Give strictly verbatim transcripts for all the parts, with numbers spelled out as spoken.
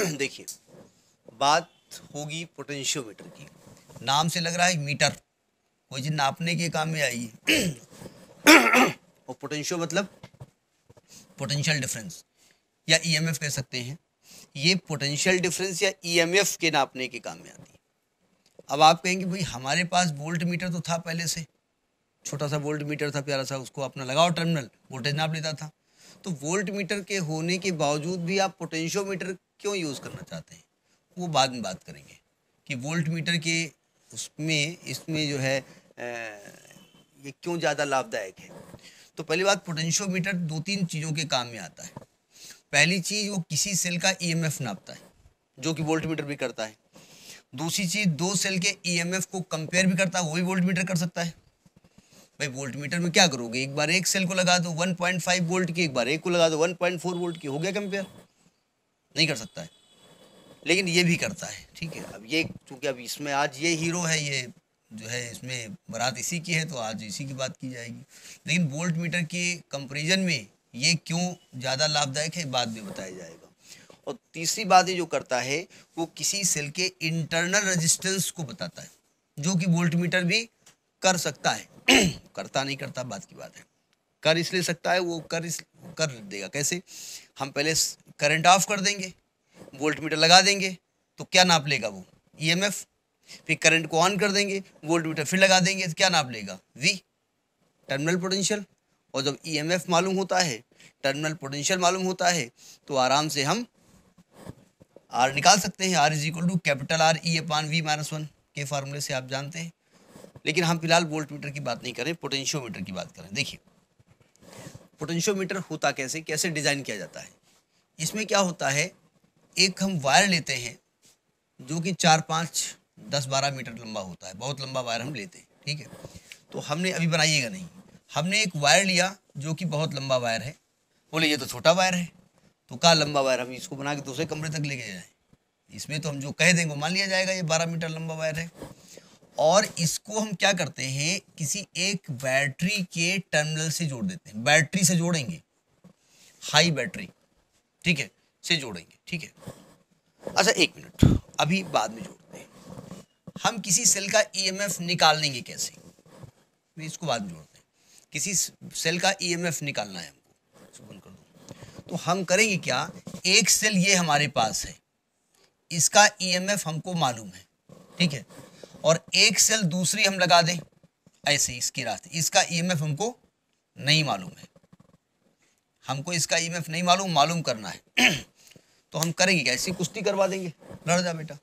देखिए, बात होगी पोटेंशियोमीटर की। नाम से लग रहा है मीटर, कोई चीज नापने के काम में आई है। और पोटेंशियो मतलब पोटेंशियल डिफरेंस या ईएमएफ कह सकते हैं। ये पोटेंशियल डिफरेंस या ईएमएफ के नापने के काम में आती है। अब आप कहेंगे भाई हमारे पास वोल्ट मीटर तो था पहले से, छोटा सा वोल्ट मीटर था प्यारा सा, उसको अपना लगाओ टर्मिनल, वोल्टेज नाप लेता था। तो वोल्ट मीटर के होने के बावजूद भी आप पोटेंशियोमीटर क्यों यूज़ करना चाहते हैं, वो बाद में बात करेंगे कि वोल्ट मीटर के उसमें इसमें जो है ये क्यों ज़्यादा लाभदायक है। तो पहली बात, पोटेंशियोमीटर दो तीन चीज़ों के काम में आता है। पहली चीज़, वो किसी सेल का ईएमएफ नापता है, जो कि वोल्ट मीटर भी करता है। दूसरी चीज़, दो सेल के ईएमएफ को कंपेयर भी करता है, वो भी वोल्ट मीटर कर सकता है। भाई वोल्ट मीटर में क्या करोगे, एक बार एक सेल को लगा दो वन पॉइंट फाइव वोल्ट की, एक बार एक को लगा दो वन पॉइंट फोर वोल्ट की, हो गया कंपेयर? नहीं कर सकता है, लेकिन ये भी करता है। ठीक है, अब ये चूँकि अब इसमें आज ये हीरो है, ये जो है इसमें बारात इसी की है, तो आज इसी की बात की जाएगी। लेकिन वोल्ट मीटर के कंपेरिजन में ये क्यों ज़्यादा लाभदायक है, बाद में बताया जाएगा। और तीसरी बात ये जो करता है, वो किसी सेल के इंटरनल रेजिस्टेंस को बताता है, जो कि वोल्ट मीटर भी कर सकता है। करता नहीं करता बात की बात है, कर इसलिए सकता है, वो कर इस कर देगा। कैसे? हम पहले करंट ऑफ कर देंगे, वोल्ट मीटर लगा देंगे, तो क्या नाप लेगा वो? ईएमएफ। फिर करंट को ऑन कर देंगे, वोल्ट मीटर फिर लगा देंगे, तो क्या नाप लेगा? V, terminal potential. और जब ईएमएफ मालूम होता है, टर्मिनल पोटेंशियल मालूम होता है, तो आराम से हम आर निकाल सकते हैं। R is equal to capital R E upon V minus one के फार्मूले से आप जानते हैं। लेकिन हम फिलहाल वोल्ट मीटर की बात नहीं करें, पोटेंशियोमीटर की बात करें। देखिए, पोटेंशियोमीटर होता कैसे, कैसे डिज़ाइन किया जाता है। इसमें क्या होता है, एक हम वायर लेते हैं जो कि चार पाँच दस बारह मीटर लंबा होता है, बहुत लंबा वायर हम लेते हैं। ठीक है, तो हमने अभी बनाइएगा नहीं, हमने एक वायर लिया जो कि बहुत लंबा वायर है। बोले ये तो छोटा वायर है, तो क्या लंबा वायर, हम इसको बना के दूसरे कमरे तक लेके जाएं। इसमें तो हम जो कह देंगे मान लिया जाएगा, ये बारह मीटर लंबा वायर है। और इसको हम क्या करते हैं, किसी एक बैटरी के टर्मिनल से जोड़ देते हैं। बैटरी से जोड़ेंगे, हाई बैटरी, ठीक है, से जोड़ेंगे। ठीक है, अच्छा एक मिनट, अभी बाद में जोड़ते हैं। हम किसी सेल का ईएमएफ निकाल लेंगे कैसे, इसको बाद में जोड़ते हैं। किसी सेल का ईएमएफ निकालना है हमको, इसको बंद कर दो। तो हम करेंगे क्या, एक सेल ये हमारे पास है, इसका ईएमएफ हमको मालूम है। ठीक है, और एक सेल दूसरी हम लगा दें ऐसे इसकी रास्ते, इसका ईएमएफ हमको नहीं मालूम है, हमको इसका ईएमएफ नहीं मालूम, मालूम करना है। तो हम करेंगे क्या, ऐसी कुश्ती करवा देंगे, लड़ जा बेटा।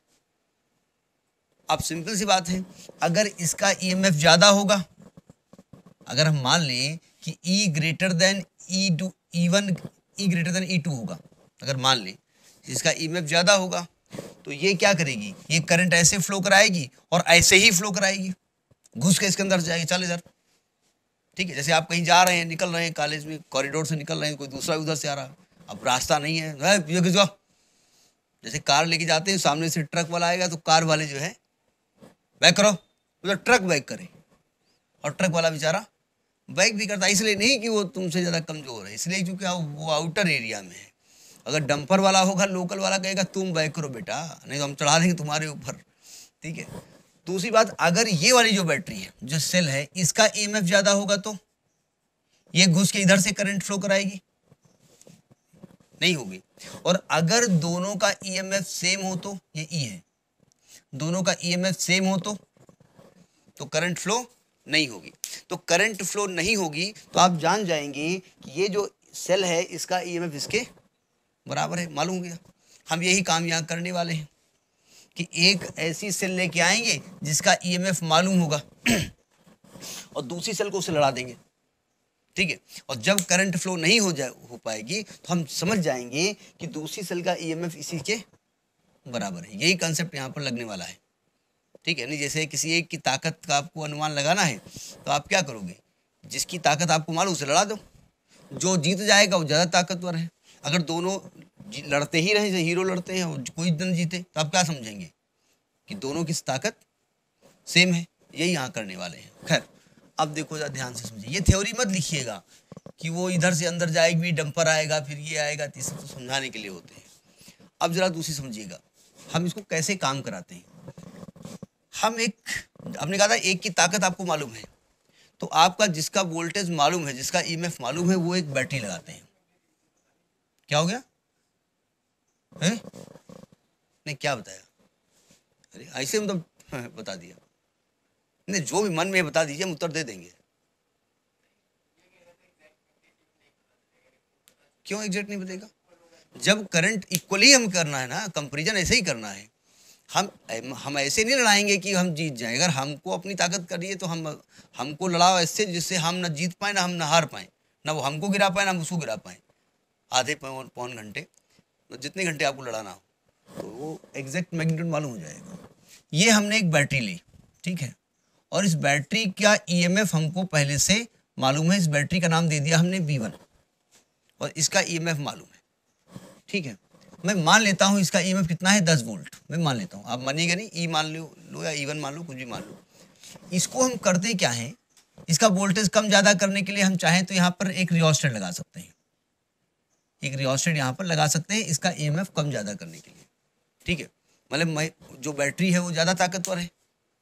अब सिंपल सी बात है, अगर इसका ईएमएफ ज़्यादा होगा, अगर हम मान लें कि E greater than E two E one E greater than E two होगा, अगर मान लें इसका ईएमएफ ज़्यादा होगा, तो ये क्या करेगी, ये करंट ऐसे फ्लो कराएगी और ऐसे ही फ्लो कराएगी, घुस के इसके अंदर जाएगी, चल इधर। ठीक है, जैसे आप कहीं जा रहे हैं, निकल रहे हैं कॉलेज में, कॉरिडोर से निकल रहे हैं, कोई दूसरा उधर से आ रहा है, अब रास्ता नहीं है, ये किसका, जैसे कार लेके जाते हैं, सामने से ट्रक वाला आएगा तो कार वाले जो है बैक करो, उधर ट्रक बैक करे, और ट्रक वाला बेचारा बैक भी करता है, इसलिए नहीं कि वो तुमसे ज़्यादा कमज़ोर है, इसलिए क्योंकि वो आउटर एरिया में है। अगर डंपर वाला होगा, लोकल वाला कहेगा तुम बैक करो बेटा, नहीं तो हम चढ़ा देंगे तुम्हारे ऊपर। ठीक है, दूसरी बात, अगर ये वाली जो बैटरी है, जो सेल है, इसका ईएमएफ ज़्यादा होगा तो ये घुस के इधर से करंट फ्लो कराएगी, नहीं होगी। और अगर दोनों का ईएमएफ सेम हो तो, ये ई है, दोनों का ईएमएफ सेम हो तो तो करंट फ्लो नहीं होगी। तो करंट फ्लो नहीं होगी तो आप जान जाएंगे कि ये जो सेल है, इसका ईएमएफ इसके बराबर है, मालूम हो गया। हम यही काम यहाँ करने वाले हैं कि एक ऐसी सेल लेके आएंगे जिसका ईएमएफ मालूम होगा और दूसरी सेल को उससे लड़ा देंगे। ठीक है, और जब करंट फ्लो नहीं हो जाए हो पाएगी तो हम समझ जाएंगे कि दूसरी सेल का ईएमएफ इसी के बराबर है। यही कंसेप्ट यहाँ पर लगने वाला है। ठीक है, नहीं जैसे किसी एक की ताकत का आपको अनुमान लगाना है तो आप क्या करोगे, जिसकी ताकत आपको मालूम उसे लड़ा दो, जो जीत जाएगा वो ज़्यादा ताकतवर है। अगर दोनों लड़ते ही रहे, जैसे हीरो लड़ते हैं और कोई दिन जीते, तो आप क्या समझेंगे कि दोनों की ताकत सेम है। यही यहाँ करने वाले हैं। खैर, अब देखो जरा ध्यान से समझिए, ये थ्योरी मत लिखिएगा कि वो इधर से अंदर जाएगी, डंपर आएगा, फिर ये आएगा, तीसरा तो समझाने के लिए होते हैं। अब जरा दूसरी समझिएगा, हम इसको कैसे काम कराते हैं। हम एक, हमने कहा था एक की ताकत आपको मालूम है, तो आपका जिसका वोल्टेज मालूम है, जिसका ईएमएफ मालूम है, वो एक बैटरी लगाते हैं। क्या हो गया है? नहीं, क्या बताया? अरे ऐसे मतलब बता दिया, नहीं जो भी मन में बता दीजिए, हम उत्तर दे देंगे। क्यों एग्जैक्ट नहीं बताएगा? जब करंट इक्वली हम करना है ना, कंपैरिजन ऐसे ही करना है। हम हम ऐसे नहीं लड़ाएंगे कि हम जीत जाएं। अगर हमको अपनी ताकत करिए तो हम हमको लड़ाओ ऐसे जिससे हम ना जीत पाए ना हम ना हार पाए, ना वो हमको गिरा पाए ना हम उसको गिरा पाए। आधे पौन पौन घंटे, जितने घंटे आपको लड़ाना हो, तो वो एग्जैक्ट मैग्नीट्यूड मालूम हो जाएगा। ये हमने एक बैटरी ली, ठीक है, और इस बैटरी का ईएमएफ हमको पहले से मालूम है। इस बैटरी का नाम दे दिया हमने वी वन, और इसका ईएमएफ मालूम है, ठीक है। मैं मान लेता हूँ इसका ईएमएफ कितना है, दस वोल्ट। मैं मान लेता हूँ, आप मानिएगा नहीं, ई मान लो लो या ई वन मान लो, कुछ भी मान लो। इसको हम करते क्या है, इसका वोल्टेज कम ज़्यादा करने के लिए हम चाहें तो यहाँ पर एक रियोस्टेट लगा सकते हैं, एक रियोस्टेट यहाँ पर लगा सकते हैं इसका ईएमएफ कम ज़्यादा करने के लिए, ठीक है। मतलब मैं जो बैटरी है वो ज़्यादा ताकतवर है,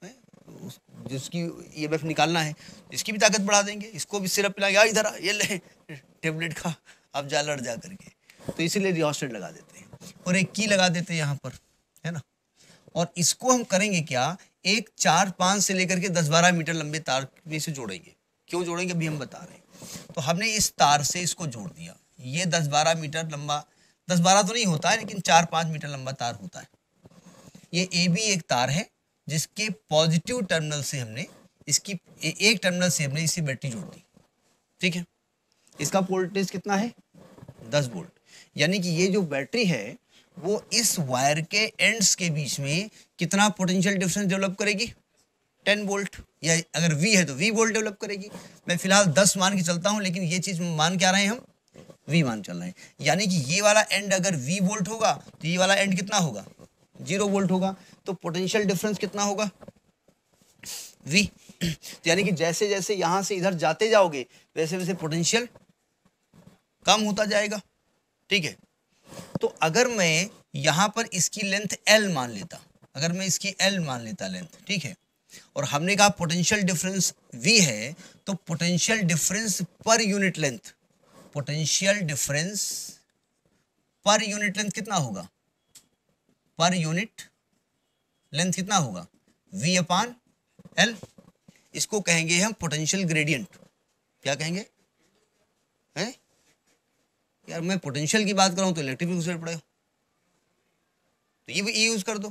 जिसकी ईएमएफ निकालना है, इसकी भी ताकत बढ़ा देंगे। इसको भी सिरप पिला, इधर आ, ये ले टेबलेट का, अब जा लड़ जा करके, तो इसीलिए रियोस्टेट लगा देते हैं और एक की लगा देते हैं यहाँ पर, है ना। और इसको हम करेंगे क्या, एक चार पाँच से लेकर के दस बारह मीटर लंबे तार में से जोड़ेंगे। क्यों जोड़ेंगे अभी हम बता रहे हैं। तो हमने इस तार से इसको जोड़ दिया, ये दस बारह मीटर लंबा, दस बारह तो नहीं होता है लेकिन चार पाँच मीटर लंबा तार होता है। ये ए बी एक तार है जिसके पॉजिटिव टर्मिनल से हमने इसकी एक टर्मिनल से हमने इसी बैटरी जोड़ दी, ठीक है। इसका वोल्टेज कितना है, दस वोल्ट। यानी कि ये जो बैटरी है वो इस वायर के एंड्स के बीच में कितना पोटेंशियल डिफरेंस डेवलप करेगी, टेन वोल्ट, या अगर V है तो V वोल्ट डेवलप करेगी। मैं फिलहाल दस मान के चलता हूं, लेकिन ये चीज मान क्या रहे हैं हम, V मान चल रहे हैं। यानी कि ये वाला एंड अगर V वोल्ट होगा तो ये वाला एंड कितना होगा, जीरो वोल्ट होगा। तो पोटेंशियल डिफरेंस कितना होगा, V। यानी कि जैसे जैसे यहां से इधर जाते जाओगे वैसे वैसे पोटेंशियल कम होता जाएगा, ठीक है। तो अगर मैं यहां पर इसकी लेंथ L मान लेता, अगर मैं इसकी L मान लेता लेंथ, ठीक है, और हमने कहा पोटेंशियल डिफरेंस V है, तो potential difference per unit length, potential difference per unit length कितना होगा, पर यूनिट लेंथ कितना होगा, V अपान L। इसको कहेंगे हम पोटेंशियल ग्रेडियंट। क्या कहेंगे, हैं यार, मैं पोटेंशियल की बात कर रहा हूं तो इलेक्ट्रिक यूज कर पड़ेगा, तो ये ई यूज कर दो,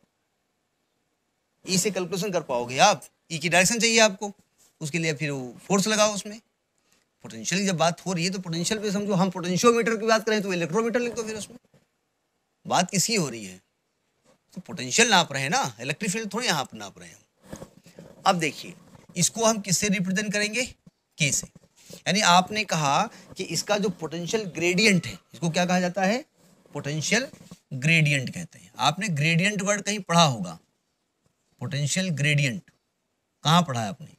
ई से कैलकुलेशन कर पाओगे आप। ई की डायरेक्शन चाहिए आपको, उसके लिए फिर वो फोर्स लगाओ उसमें। पोटेंशियल की जब बात हो रही है तो पोटेंशियल पे समझो, हम पोटेंशियोमीटर की बात करें तो इलेक्ट्रोमीटर लिख दो, फिर उसमें बात किसकी हो रही है, तो पोटेंशियल नाप रहे हैं ना, इलेक्ट्रिक फील्ड थोड़ी यहाँ पर नाप रहे हैं। अब देखिए इसको हम किससे रिप्रेजेंट करेंगे, के से। यानी आपने कहा कि इसका जो पोटेंशियल ग्रेडियंट है, इसको क्या कहा जाता है, पोटेंशियल ग्रेडियंट कहते हैं। आपने ग्रेडियंट वर्ड कहीं पढ़ा होगा, पोटेंशियल ग्रेडियंट कहाँ पढ़ा है आपने,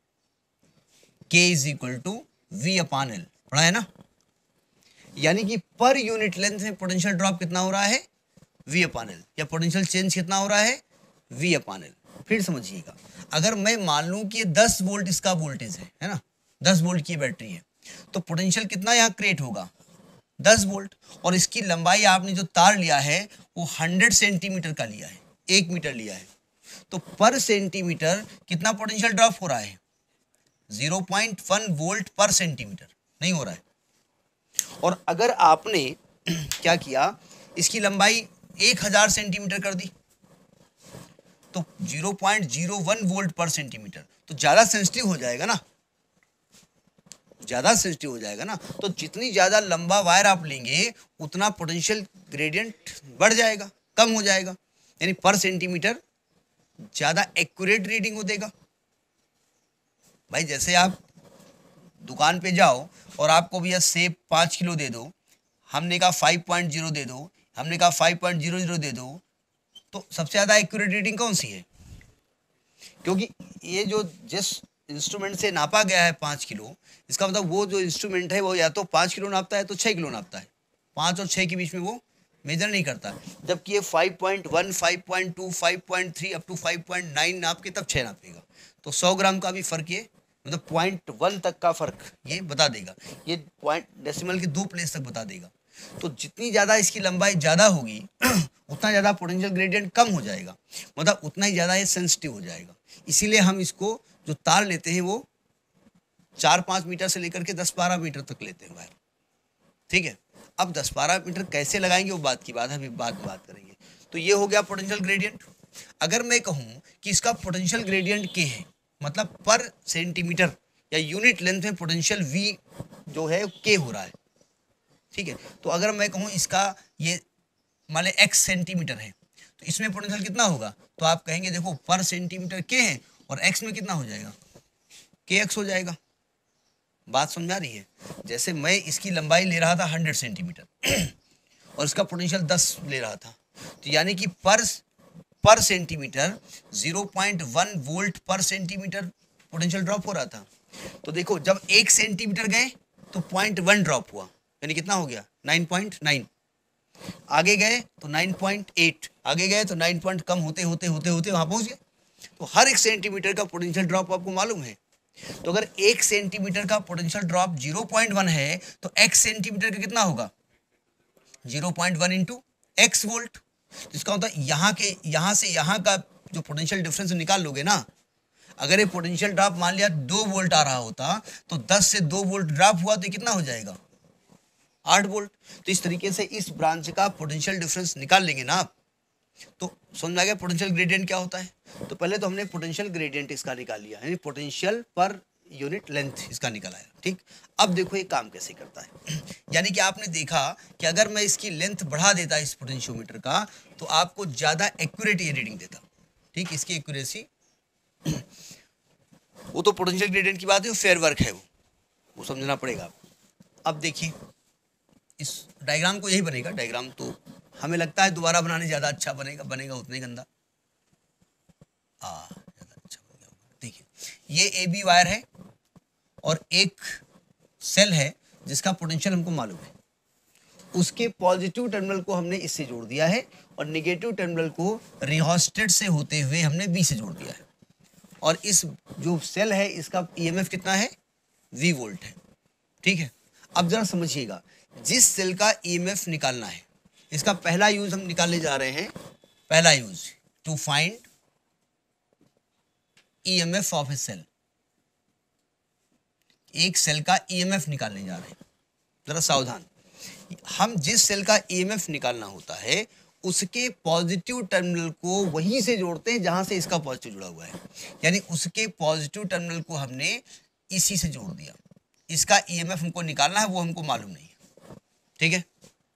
K is equal to V upon L, पढ़ा है ना। यानी कि पर यूनिट लेंथ में पोटेंशियल ड्रॉप कितना हो रहा है, V अपान एल, या पोटेंशियल चेंज कितना हो रहा है, V अपान एल। फिर समझिएगा, अगर मैं मान लूं कि दस वोल्ट इसका वोल्टेज है, है ना, दस वोल्ट की बैटरी है, तो पोटेंशियल कितना यहाँ क्रिएट होगा, दस वोल्ट। और इसकी लंबाई आपने जो तार लिया है वो सौ सेंटीमीटर का लिया है, एक मीटर लिया है, तो पर सेंटीमीटर कितना पोटेंशियल ड्रॉप हो रहा है, zero point one volt per centimetre, नहीं हो रहा है। और अगर आपने क्या किया, इसकी लंबाई एक हजार सेंटीमीटर कर दी, तो zero point zero one volt per centimetre, तो ज्यादा सेंसिटिव हो जाएगा ना, ज्यादा सेंसिटिव हो जाएगा ना। तो जितनी ज्यादा लंबा वायर आप लेंगे उतना पोटेंशियल ग्रेडियंट बढ़ जाएगा, कम हो जाएगा, यानी पर सेंटीमीटर ज्यादा एक्यूरेट रीडिंग हो देगा। भाई जैसे आप दुकान पे जाओ और आपको भैया सेब पाँच किलो दे दो, हमने कहा फाइव पॉइंट जीरो दे दो, हमने कहा फाइव पॉइंट जीरो जीरो दे दो, तो सबसे ज़्यादा एक्यूरेट रीडिंग कौन सी है, क्योंकि ये जो जिस इंस्ट्रूमेंट से नापा गया है पाँच किलो, इसका मतलब वो जो इंस्ट्रूमेंट है वो या तो पाँच किलो नापता है तो छः किलो नापता है, पाँच और छः के बीच में वो मेजर नहीं करता। जबकि ये five point one, five point two, five point three up to five point nine नाप के तब छः नापेगा। तो सौ ग्राम का भी फर्क ये मतलब पॉइंट वन तक का फर्क ये बता देगा, ये पॉइंट डेसिमल के दो प्लेस तक बता देगा। तो जितनी ज़्यादा इसकी लंबाई ज़्यादा होगी उतना ज़्यादा पोटेंशियल ग्रेडियंट कम हो जाएगा, मतलब उतना ही ज़्यादा ये सेंसिटिव हो जाएगा। इसीलिए हम इसको जो तार लेते हैं वो चार पाँच मीटर से लेकर के दस बारह मीटर तक लेते हैं वायर, ठीक है। अब दस बारह मीटर कैसे लगाएंगे वो बात की बात है, अभी बाद में बात करेंगे। तो ये हो गया पोटेंशियल ग्रेडियंट। अगर मैं कहूँ कि इसका पोटेंशियल ग्रेडियंट के है, मतलब पर सेंटीमीटर या यूनिट लेंथ में पोटेंशियल वी जो है के हो रहा है, ठीक है। तो अगर मैं कहूँ इसका ये मान लें एक्स सेंटीमीटर है तो इसमें पोटेंशियल कितना होगा, तो आप कहेंगे देखो पर सेंटीमीटर के है और एक्स में कितना हो जाएगा, के एक्स हो जाएगा। बात समझ आ रही है। जैसे मैं इसकी लंबाई ले रहा था हंड्रेड सेंटीमीटर और इसका पोटेंशियल दस ले रहा था, तो यानी कि per per centimetre zero point one volt per centimetre potential drop हो रहा था। तो देखो जब एक सेंटीमीटर गए तो पॉइंट वन ड्रॉप हुआ, यानी कितना हो गया नाइन पॉइंट नाइन। आगे गए तो नाइन पॉइंट एट, आगे गए तो नाइन पॉइंट कम होते होते होते होते वहाँ पहुँच गए। तो हर एक सेंटीमीटर का पोटेंशियल ड्रॉप आपको मालूम है। तो अगर एक सेंटीमीटर का potential drop zero point one है तो x सेंटीमीटर का कितना होगा, zero point one into x volt. जिसका होता है यहाँ के यहाँ से यहाँ का जो पोटेंशियल डिफरेंस निकाल लोगे ना, अगर ये पोटेंशियल ड्रॉप मान लिया दो वोल्ट आ रहा होता तो दस से दो वोल्ट ड्रॉप हुआ तो कितना हो जाएगा, आठ वोल्ट। तो इस तरीके से इस ब्रांच का पोटेंशियल डिफरेंस निकाल लेंगे ना आप, तो समझ आ गया पोटेंशियल ग्रेडियंट क्या होता है। तो पहले तो हमने पोटेंशियल ग्रेडियंट इसका निकाल लिया, यानी पोटेंशियल पर यूनिट लेंथ इसका निकल आया, ठीक। अब देखो ये काम कैसे करता है। यानी कि आपने देखा कि अगर मैं इसकी लेंथ बढ़ा देता इस पोटेंशियोमीटर का तो आपको ज़्यादा एक्यूरेट ये रीडिंग देता, ठीक। इसकी एक्यूरेसी वो तो पोटेंशियल ग्रेडियंट की बात है, वो फेयर वर्क है, वो वो समझना पड़ेगा आपको। अब देखिए इस डायग्राम को यही बनेगा, डायग्राम तो हमें लगता है दोबारा बनाने ज़्यादा अच्छा बनेगा, बनेगा उतने गंदा आ ज़्यादा अच्छा बनेगा। देखिए ये ए बी वायर है और एक सेल है जिसका पोटेंशियल हमको मालूम है, उसके पॉजिटिव टर्मिनल को हमने इससे जोड़ दिया है और नेगेटिव टर्मिनल को रिहोस्टेट से होते हुए हमने बी से जोड़ दिया है। और इस जो सेल है इसका ईएमएफ कितना है, वी वोल्ट है, ठीक है। अब जरा समझिएगा, जिस सेल का ईएमएफ निकालना है इसका पहला यूज हम निकालने जा रहे हैं, पहला use to find EMF of a cell. एक सेल का ईएमएफ निकालने जा रहे हैं, जरा सावधान। हम जिस सेल का ईएमएफ निकालना होता है उसके पॉजिटिव टर्मिनल को वहीं से जोड़ते हैं जहां से इसका पॉजिटिव जुड़ा हुआ है, यानी उसके पॉजिटिव टर्मिनल को हमने इसी से जोड़ दिया। इसका ईएमएफ हमको निकालना है, वो हमको मालूम नहीं है, ठीक है।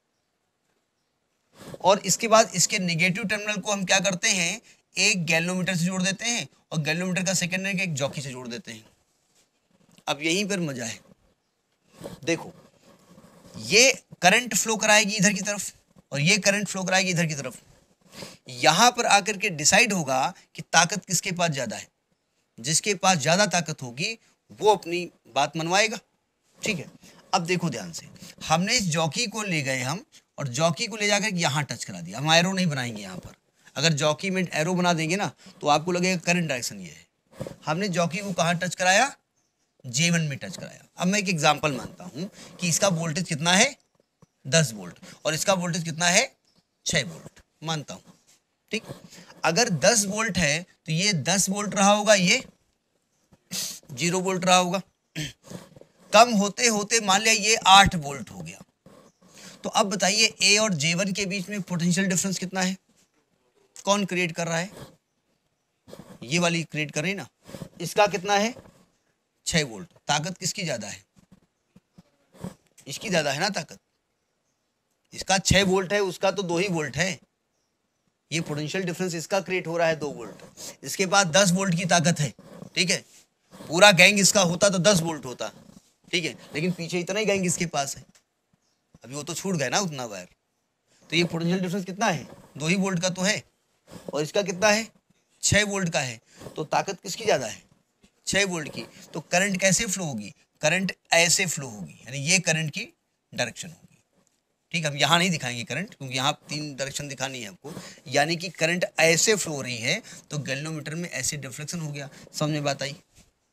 और इसके बाद इसके नेगेटिव टर्मिनल को हम क्या करते हैं, एक गैल्वेनोमीटर से जोड़ देते हैं और गैल्वेनोमीटर का सेकेंडरी एक जॉकी से जोड़ देते हैं। अब यहीं पर मजा है, देखो ये करंट फ्लो कराएगी इधर की तरफ और ये करंट फ्लो कराएगी इधर की तरफ। यहां पर आकर के डिसाइड होगा कि ताकत किसके पास ज्यादा है। जिसके पास ज्यादा ताकत होगी वो अपनी बात मनवाएगा, ठीक है। अब देखो ध्यान से, हमने इस जॉकी को ले गए हम और जॉकी को ले जाकर यहाँ टच करा दिया। हम एरो नहीं बनाएंगे यहाँ पर, अगर जॉकी में एरो बना देंगे ना तो आपको लगेगा करंट डायरेक्शन ये है। हमने जॉकी को कहाँ टच कराया, जे वन में टच कराया। अब मैं एक एग्जांपल मानता हूँ कि इसका वोल्टेज कितना है, दस वोल्ट और इसका वोल्टेज कितना है, छः वोल्ट मानता हूँ, ठीक। अगर दस वोल्ट है तो ये दस वोल्ट रहा होगा, ये जीरो वोल्ट रहा होगा। कम होते होते मान लिया ये आठ वोल्ट हो गया। तो अब बताइए ए और जे वन के बीच में पोटेंशियल डिफरेंस कितना है, कौन क्रिएट कर रहा है, ये वाली क्रिएट कर रही है ना। इसका कितना है, छः वोल्ट। ताकत किसकी ज़्यादा है, इसकी ज़्यादा है ना ताकत। इसका छः वोल्ट है, उसका तो दो ही वोल्ट है। ये पोटेंशियल डिफरेंस इसका क्रिएट हो रहा है दो वोल्ट। इसके बाद दस वोल्ट की ताकत है, ठीक है। पूरा गैंग इसका होता तो दस वोल्ट होता, ठीक है, लेकिन पीछे इतना ही गैंग इसके पास है, अभी वो तो छूट गए ना उतना वायर। तो ये पोटेंशियल डिफरेंस कितना है, दो ही वोल्ट का तो है और इसका कितना है, छः वोल्ट का है। तो ताकत किसकी ज़्यादा है, छः वोल्ट की। तो करंट कैसे फ्लो होगी, करंट ऐसे फ्लो होगी, यानी ये करंट की डायरेक्शन होगी, ठीक है, हम यहाँ नहीं दिखाएंगे करंट, क्योंकि यहाँ तीन डायरेक्शन दिखानी है आपको, यानी कि करंट ऐसे फ्लो हो रही है तो गैल्वेनोमीटर में ऐसे डिफ्लेक्शन हो गया। समझ में बात आई?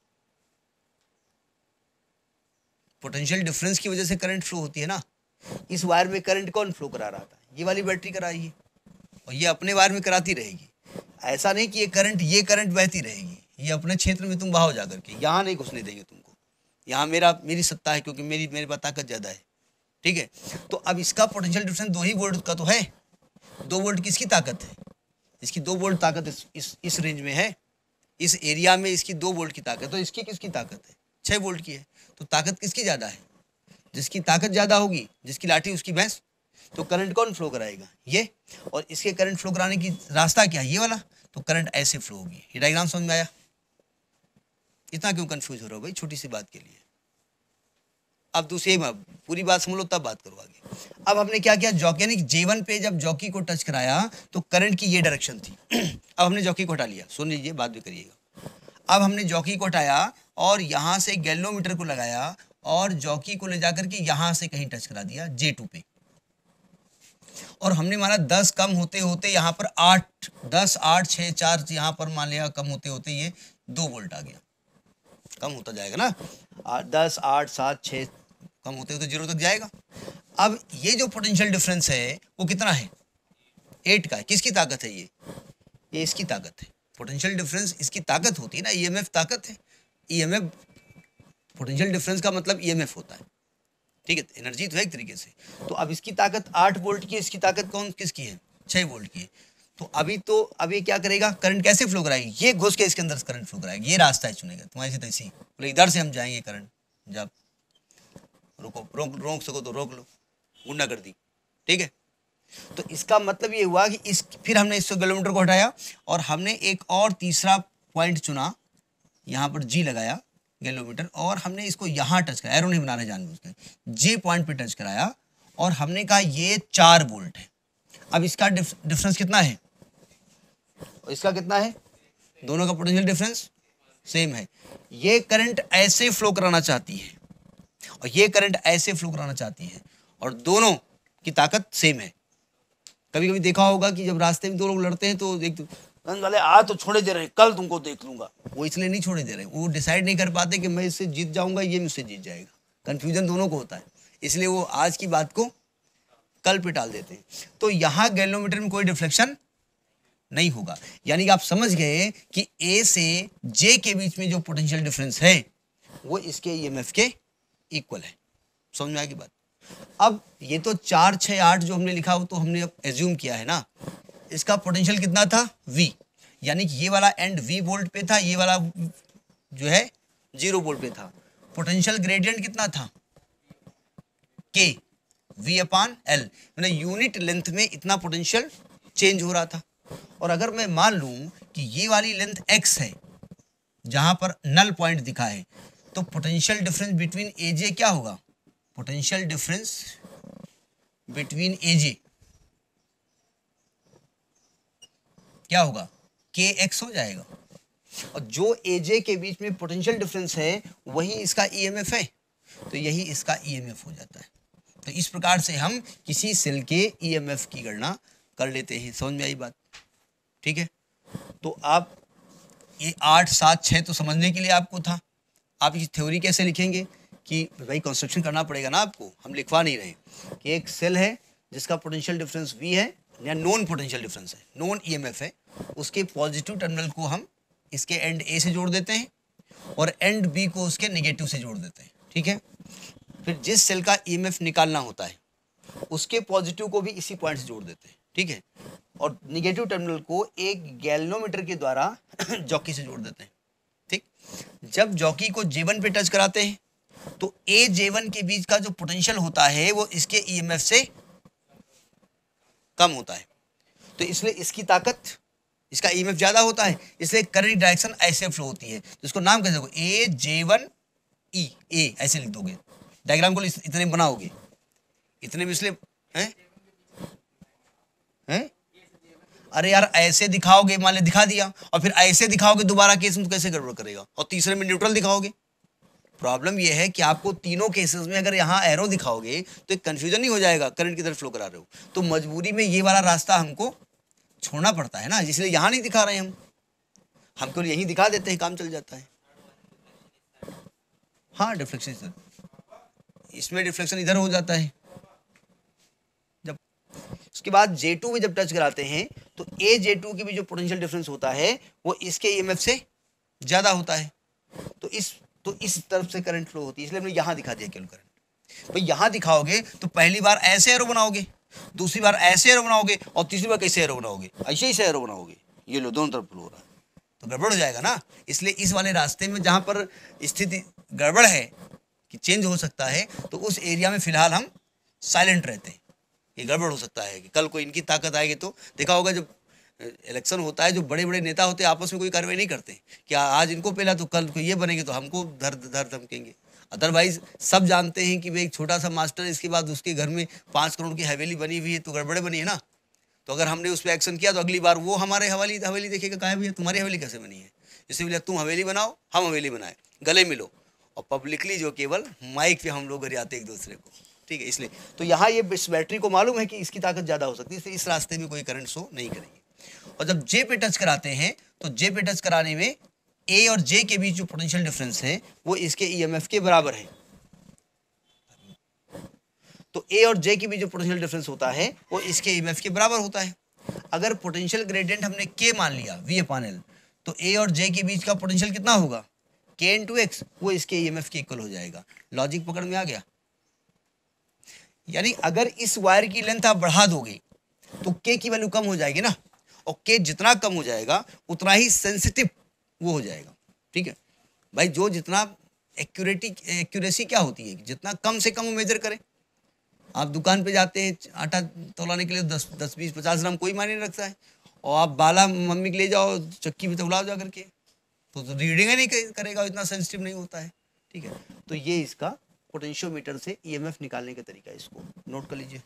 पोटेंशियल डिफरेंस की वजह से करंट फ्लो होती है ना। इस वायर में करंट कौन फ्लो करा रहा था? ये वाली बैटरी करा रही है, और ये अपने वायर में कराती रहेगी। ऐसा नहीं कि ये करंट ये करंट बहती रहेगी, ये अपने क्षेत्र में तुम बहाओ जा करके, यहाँ नहीं घुसने देंगे तुमको। यहाँ मेरा मेरी सत्ता है, क्योंकि मेरी मेरे पास ताकत ज़्यादा है, ठीक है। तो अब इसका पोटेंशियल डिफरेंस दो ही वोल्ट का तो है। दो वोल्ट किसकी ताकत है? इसकी दो वोल्ट ताकत इस, इस इस रेंज में है, इस एरिया में इसकी दो वोल्ट की ताकत। तो इसकी किसकी ताकत है? छः वोल्ट की है। तो ताकत किसकी ज़्यादा है? जिसकी ताकत ज़्यादा होगी, जिसकी लाठी उसकी भैंस। तो करंट कौन फ्लो कराएगा? ये। और इसके करंट फ्लो कराने की रास्ता क्या है? ये वाला। तो करंट ऐसे फ्लो होगी। ये डायग्राम समझ में आया? इतना क्यों कंफ्यूज हो रहा हो भाई छोटी सी बात के लिए? अब दूसरी पूरी बात समझ लो तब बात करो आगे। अब हमने क्या किया, जॉकी यानी जे वन पे जब जॉकी को टच कराया तो करंट की ये डायरेक्शन थी। अब हमने जॉकी को हटा लिया, सुन लीजिए, बात भी करिएगा। अब हमने जॉकी को हटाया और यहाँ से गैल्वेनोमीटर को लगाया और जॉकी को ले जाकर के यहाँ से कहीं टच करा दिया जे टू पे, और हमने माना दस कम होते होते यहाँ पर आठ, दस आठ छः चार, यहाँ पर मान लिया कम होते होते ये दो वोल्ट आ गया। कम होता जाएगा ना, दस आठ सात छः कम होते होते जीरो तक जाएगा। अब ये जो पोटेंशियल डिफरेंस है वो कितना है? एट का है। किसकी ताकत है? ये ये इसकी ताकत है। पोटेंशियल डिफरेंस इसकी ताकत होती है ना, ईएमएफ ताकत है। ईएमएफ, पोटेंशियल डिफरेंस का मतलब ईएमएफ होता है, ठीक है, एनर्जी तो है एक तरीके से। तो अब इसकी ताकत आठ वोल्ट की है, इसकी ताकत कौन किसकी है? छः वोल्ट की है। तो अभी तो अब ये क्या करेगा? करंट कैसे फ्लो कराएगी? ये घुस के इसके अंदर करंट फ्लो कराएगी। ये रास्ता है चुनेगा तुम्हारी से तैसी, बोले इधर से हम जाएंगे करंट। जब रुको, रोक रोक सको तो रोक लो, गुंडा कर दी, ठीक है। तो इसका मतलब ये हुआ कि इस फिर हमने इस गैल्वेनोमीटर को हटाया और हमने एक और तीसरा पॉइंट चुना, यहाँ पर जी लगाया गैल्वेनोमीटर, और हमने इसको यहाँ टच कराया, एरो नहीं बना रहे जानबूझ के, जे पॉइंट पे टच कराया और हमने कहा ये चार वोल्ट है। अब इसका डिफरेंस कितना है? इसका कितना है? दोनों का पोटेंशियल डिफरेंस सेम है। ये करंट ऐसे फ्लो कराना चाहती है और ये करंट ऐसे फ्लो कराना चाहती है, और दोनों की ताकत सेम है। कभी कभी देखा होगा कि जब रास्ते में दो लोग लड़ते हैं तो देख गंज वाले आ तो छोड़े दे रहे, कल तुमको देख लूंगा। वो इसलिए नहीं छोड़े दे रहे, वो डिसाइड नहीं कर पाते कि मैं इससे जीत जाऊंगा, ये मुझसे जीत जाएगा। कंफ्यूजन दोनों को होता है, इसलिए वो आज की बात को कल पे टाल देते हैं। तो यहाँ गैल्वेनोमीटर में कोई डिफ्लेक्शन नहीं होगा, यानी कि आप समझ गए कि ए से जे के बीच में जो पोटेंशियल डिफरेंस है वो इसके ईएमएफ के इक्वल है। समझ में आ गई बात? अब ये तो चार छः आठ जो हमने लिखा वो तो हमने अब एज्यूम किया है ना। इसका पोटेंशियल कितना था? V, यानी कि ये वाला एंड V वोल्ट पे था, ये वाला जो है जीरो वोल्ट पे था। पोटेंशियल ग्रेडियंट कितना था? K, V अपान L, मैंने यूनिट लेंथ में इतना पोटेंशियल चेंज हो रहा था। और अगर मैं मान लूं कि ये वाली लेंथ x है जहां पर नल पॉइंट दिखा है, तो potential difference between A J क्या होगा? Potential difference between A J क्या होगा? के एक्स हो जाएगा। और जो ए जे के बीच में पोटेंशियल डिफरेंस है वही इसका ईएमएफ है, तो यही इसका ईएमएफ हो जाता है। तो इस प्रकार से हम किसी सेल के ईएमएफ की गणना कर लेते हैं। समझ में आई बात? ठीक है। तो आप ये आठ सात छः तो समझने के लिए आपको था। आप इस थ्योरी कैसे लिखेंगे कि भाई कंस्ट्रक्शन करना पड़ेगा ना आपको, हम लिखवा नहीं रहे कि एक सेल है जिसका पोटेंशियल डिफरेंस V है या नॉन पोटेंशियल डिफरेंस है, नॉन ईएमएफ है, उसके पॉजिटिव टर्मिनल को हम इसके एंड ए से जोड़ देते हैं और एंड बी को उसके नेगेटिव से जोड़ देते हैं। ठीक है। फिर जिस सेल का ईएमएफ निकालना होता है उसके पॉजिटिव को भी इसी पॉइंट से जोड़ देते हैं। ठीक है। और निगेटिव टर्मिनल को एक गैल्वेनोमीटर के द्वारा जॉकी से जोड़ देते हैं। ठीक। जब जॉकी को जे वन पे टच कराते हैं तो ए जे वन के बीच का जो पोटेंशियल होता है वो इसके ईएमएफ से कम होता है, तो इसलिए इसकी ताकत, इसका ईएमएफ ज्यादा होता है, इसलिए करंट डायरेक्शन ऐसे फ्लो होती है। तो इसको नाम कैसे दोगे? ए जे वन ई, ए ऐसे लिख दोगे। डायग्राम को इतने बनाओगे, इतने में इसलिए हैं हैं अरे यार ऐसे दिखाओगे, मान ले दिखा दिया और फिर ऐसे दिखाओगे दोबारा केस में तो कैसे गड़बड़ करेगा? और तीसरे में न्यूट्रल दिखाओगे, प्रॉब्लम यह है कि आपको तीनों केसेस में अगर यहाँ एरो दिखाओगे तो एक कन्फ्यूजन नहीं हो जाएगा करंट किधर फ्लो करा रहे हो, तो मजबूरी में ये वाला रास्ता हमको छोड़ना पड़ता है ना, इसलिए यहाँ नहीं दिखा रहे हैं हम हम केवल यहीं दिखा देते हैं, काम चल जाता है। हाँ डिफ्लेक्शन सर, इसमें डिफ्लेक्शन इधर हो जाता है। जब उसके बाद जे टू में जब टच कराते हैं तो ए जे टू की भी जो पोटेंशियल डिफरेंस होता है वो इसके ईएमएफ से ज़्यादा होता है, तो इस तो इस तरफ से करंट फ्लो होती है, इसलिए हमने यहाँ दिखा दिया केवल करंट। भाई यहाँ दिखाओगे तो पहली बार ऐसे एरो बनाओगे, दूसरी बार ऐसे एरो बनाओगे, और तीसरी बार कैसे एरो बनाओगे, ऐसे ही से एरो बनाओगे, ये लो दोनों तरफ फ्लो हो रहा है, तो गड़बड़ हो जाएगा ना। इसलिए इस वाले रास्ते में जहाँ पर स्थिति गड़बड़ है कि चेंज हो सकता है, तो उस एरिया में फिलहाल हम साइलेंट रहते हैं। ये गड़बड़ हो सकता है कि कल को इनकी ताकत आएगी, तो देखा होगा जब इलेक्शन होता है जो बड़े बड़े नेता होते हैं आपस में कोई कार्रवाई नहीं करते, क्या आज इनको पहला तो कल को ये बनेंगे तो हमको धर धर धमकेंगे। अदरवाइज सब जानते हैं कि भाई एक छोटा सा मास्टर, इसके बाद उसके घर में पाँच करोड़ की हवेली बनी हुई है, तो गड़बड़े बनी है ना, तो अगर हमने उस पर एक्शन किया तो अगली बार वो हमारे हवेली हवेली देखेगा, कहा भैया तुम्हारी हवेली कैसे बनी है, इससे बोले तुम हवेली बनाओ हम हवेली बनाए, गले मिलो, और पब्लिकली जो केवल माइक पे हम लोग गरियाते एक दूसरे को, ठीक है। इसलिए तो यहाँ ये इस बैटरी को मालूम है कि इसकी ताकत ज़्यादा हो सकती है, इसलिए इस रास्ते में कोई करंट शो नहीं करेंगे। और जब जे पे टच कराते हैं तो जे पे टच कराने में ए और जे के बीच जो पोटेंशियल डिफरेंस है वो इसके ईएमएफ के बराबर है, तो ए और जे के बीच जो पोटेंशियल डिफरेंस होता है वो इसके ईएमएफ के बराबर होता है। अगर पोटेंशियल ग्रेडियंट हमने के मान लिया वी अपॉन एल, तो ए और जे के बीच का पोटेंशियल कितना होगा, के इंटू एक्स, वो इसके ईएमएफ के इक्वल हो जाएगा। लॉजिक पकड़ में आ गया। यानी अगर इस वायर की लेंथ आप बढ़ा दोगे तो के की वैल्यू कम हो जाएगी ना, और के जितना कम हो जाएगा उतना ही सेंसिटिव वो हो जाएगा, ठीक है भाई। जो जितना एक्यूरेटी एक्यूरेसी क्या होती है, जितना कम से कम मेजर करें। आप दुकान पे जाते हैं आटा तौलाने के लिए, दस दस बीस पचास ग्राम कोई मायने नहीं रखता है, और आप बाला मम्मी के ले जाओ चक्की में तौलाओ जा करके, तो, तो रीडिंग ही नहीं करेगा, इतना सेंसिटिव नहीं होता है, ठीक है। तो ये इसका पोटेंशियोमीटर से ईएमएफ निकालने का तरीका है, इसको नोट कर लीजिए।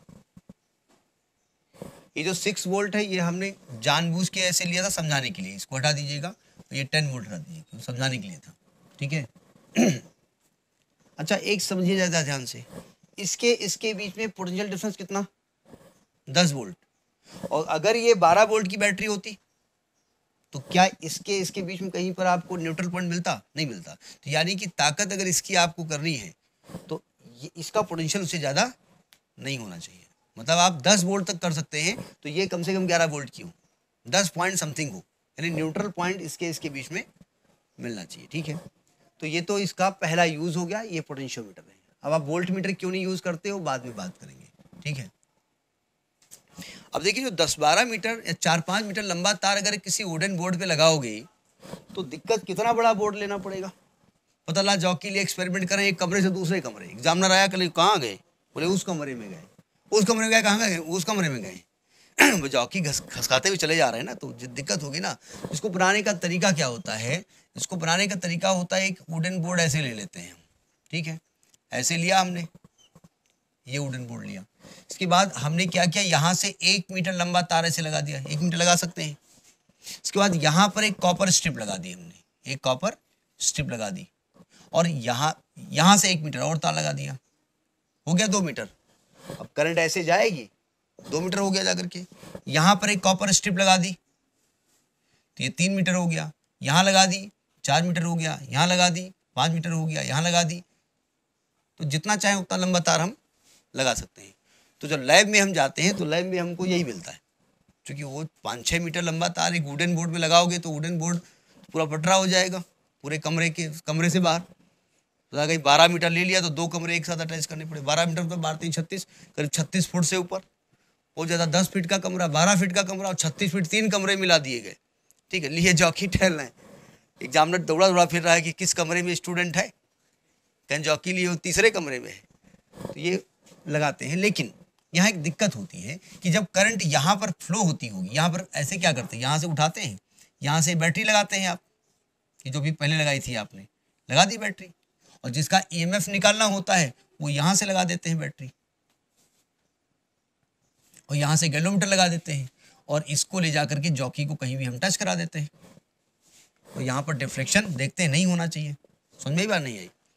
ये जो सिक्स वोल्ट है ये हमने जानबूझ के ऐसे लिया था समझाने के लिए, इसको हटा दीजिएगा, तो ये टेन वोल्ट रख दीजिए, समझाने के लिए था, ठीक है। अच्छा एक समझिए ज़्यादा ध्यान से, इसके इसके बीच में पोटेंशियल डिफरेंस कितना, दस वोल्ट, और अगर ये बारह वोल्ट की बैटरी होती तो क्या इसके इसके बीच में कहीं पर आपको न्यूट्रल पॉइंट मिलता, नहीं मिलता। तो यानी कि ताकत अगर इसकी आपको करनी है तो ये इसका पोटेंशियल उससे ज़्यादा नहीं होना चाहिए। मतलब आप दस वोल्ट तक कर सकते हैं तो ये कम से कम ग्यारह वोल्ट की हो, दस पॉइंट समथिंग हो, यानी न्यूट्रल पॉइंट इसके इसके बीच में मिलना चाहिए, ठीक है। तो ये तो इसका पहला यूज़ हो गया, ये पोटेंशियोमीटर है। अब आप वोल्ट मीटर क्यों नहीं यूज़ करते हो बाद में बात करेंगे, ठीक है। अब देखिए जो दस बारह मीटर या चार पाँच मीटर लंबा तार अगर किसी वुडन बोर्ड पे लगाओगे तो दिक्कत, कितना बड़ा बोर्ड लेना पड़ेगा। पता लगा जॉकी लिए एक्सपेरिमेंट करें एक कमरे से दूसरे कमरे, एग्जामिनर आया कल कहाँ गए, बोले उस कमरे में गए, उस कमरे में गए, कहाँ गए, उस कमरे में गए। जॉकी घस खसकाते हुए चले जा रहे हैं ना, तो दिक्कत होगी ना। इसको बनाने का तरीका क्या होता है, इसको बनाने का तरीका होता है एक वुडन बोर्ड ऐसे ले लेते हैं, ठीक है, ऐसे लिया हमने, ये वुडन बोर्ड लिया। इसके बाद हमने क्या किया, यहाँ से एक मीटर लंबा तार ऐसे लगा दिया, एक मीटर लगा सकते हैं। इसके बाद यहाँ पर एक कॉपर स्ट्रिप लगा दी हमने, एक कॉपर स्ट्रिप लगा दी, और यहाँ यहाँ से एक मीटर और तार लगा दिया, हो गया दो मीटर। अब करंट ऐसे जाएगी, दो मीटर हो गया जाकर के। यहाँ पर एक कॉपर स्ट्रिप लगा दी तो ये तीन मीटर हो गया, यहाँ लगा दी चार मीटर हो गया, यहाँ लगा दी पाँच मीटर हो गया, यहाँ लगा दी, तो जितना चाहे उतना लंबा तार हम लगा सकते हैं। तो जब लैब में हम जाते हैं तो लैब में हमको यही मिलता है, क्योंकि वो पाँच छः मीटर लंबा तार एक वुडन बोर्ड में लगाओगे तो वुडन बोर्ड पूरा पटरा हो जाएगा पूरे कमरे के कमरे से बाहर। तो अगर बारह मीटर ले लिया तो दो कमरे एक साथ अटैच करने पड़े, बारह मीटर तो बारह तीन छत्तीस, करीब छत्तीस फुट से ऊपर वो ज़्यादा, दस फीट का कमरा, बारह फीट का कमरा और छत्तीस फीट, तीन कमरे मिला दिए गए, ठीक है। लिए जॉकी टहल रहे हैं, एग्जामिनर दौड़ा दौड़ा फिर रहा है कि किस कमरे में स्टूडेंट है, कहीं जॉकी लिए वो तीसरे कमरे में है, तो ये लगाते हैं। लेकिन यहाँ एक दिक्कत होती है कि जब करंट यहाँ पर फ्लो होती होगी, यहाँ पर ऐसे क्या करते हैं, यहाँ से उठाते हैं, यहाँ से बैटरी लगाते हैं आप, ये जो भी पहले लगाई थी आपने, लगा दी बैटरी, और जिसका ईएमएफ निकालना होता है वो यहाँ से लगा देते हैं बैटरी, और यहाँ से गैलोमीटर लगा देते हैं, और इसको ले जा करके जॉकी को कहीं भी हम टच करा देते हैं। तो यहाँ पर डिफ्लेक्शन देखते हैं नहीं होना चाहिए, समझ में ही बात नहीं आई।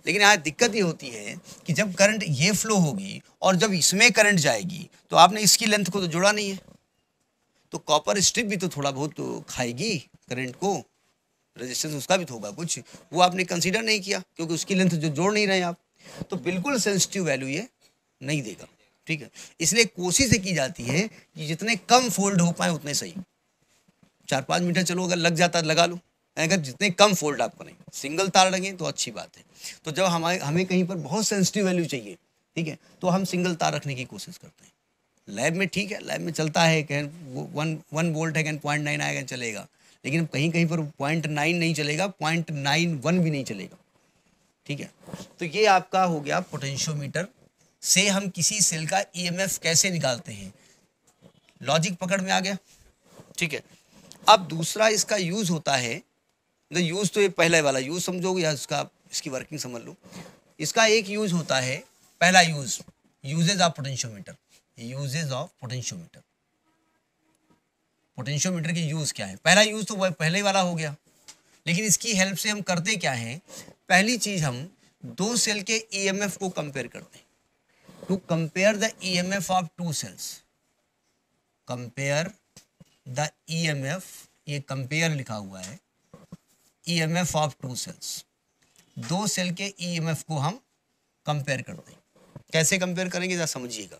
लेकिन यहाँ दिक्कत ये होती है कि जब करंट ये फ्लो होगी और जब इसमें करंट जाएगी तो आपने इसकी लेंथ को तो जोड़ा नहीं है, तो कॉपर स्ट्रिप भी तो थोड़ा बहुत तो खाएगी करंट को, रेजिस्टेंस उसका भी तो होगा कुछ, वो आपने कंसीडर नहीं किया क्योंकि उसकी लेंथ जो जोड़ नहीं रहे आप, तो बिल्कुल सेंसिटिव वैल्यू ये नहीं देगा। ठीक है, इसलिए कोशिश ये की जाती है कि जितने कम फोल्ड हो पाए उतने सही। चार पाँच मीटर चलो, अगर लग जाता है लगा लो, अगर जितने कम फोल्ड आप करें, सिंगल तार लगे तो अच्छी बात है। तो जब हमारे हमें कहीं पर बहुत सेंसिटिव वैल्यू चाहिए, ठीक है, तो हम सिंगल तार रखने की कोशिश करते हैं। लैब में ठीक है, लैब में चलता है कि वन वन वोल्ट है कैन पॉइंट नाइन आएगा चलेगा, लेकिन कहीं कहीं पर पॉइंट नाइन नहीं चलेगा, पॉइंट नाइन वन भी नहीं चलेगा। ठीक है, तो ये आपका हो गया पोटेंशियोमीटर से हम किसी सेल का ईएमएफ कैसे निकालते हैं। लॉजिक पकड़ में आ गया। ठीक है, अब दूसरा इसका यूज होता है, तो यूज तो ये पहले वाला यूज समझोगे या इसका इसकी वर्किंग समझ लो। इसका एक यूज होता है, पहला use uses of potentiometer, uses of potentiometer. Potentiometer के यूज क्या है? पहला यूज तो वह पहले वाला हो गया, लेकिन इसकी हेल्प से हम करते क्या है, पहली चीज हम दो सेल के ईएमएफ को कंपेयर करते हैं। To compare the EMF of two cells, compare the EMF, ये कंपेयर लिखा हुआ है, ईएमएफ ऑफ टू सेल्स, दो सेल के ईएमएफ को हम कंपेयर करते हैं। कैसे कंपेयर करेंगे जरा समझिएगा।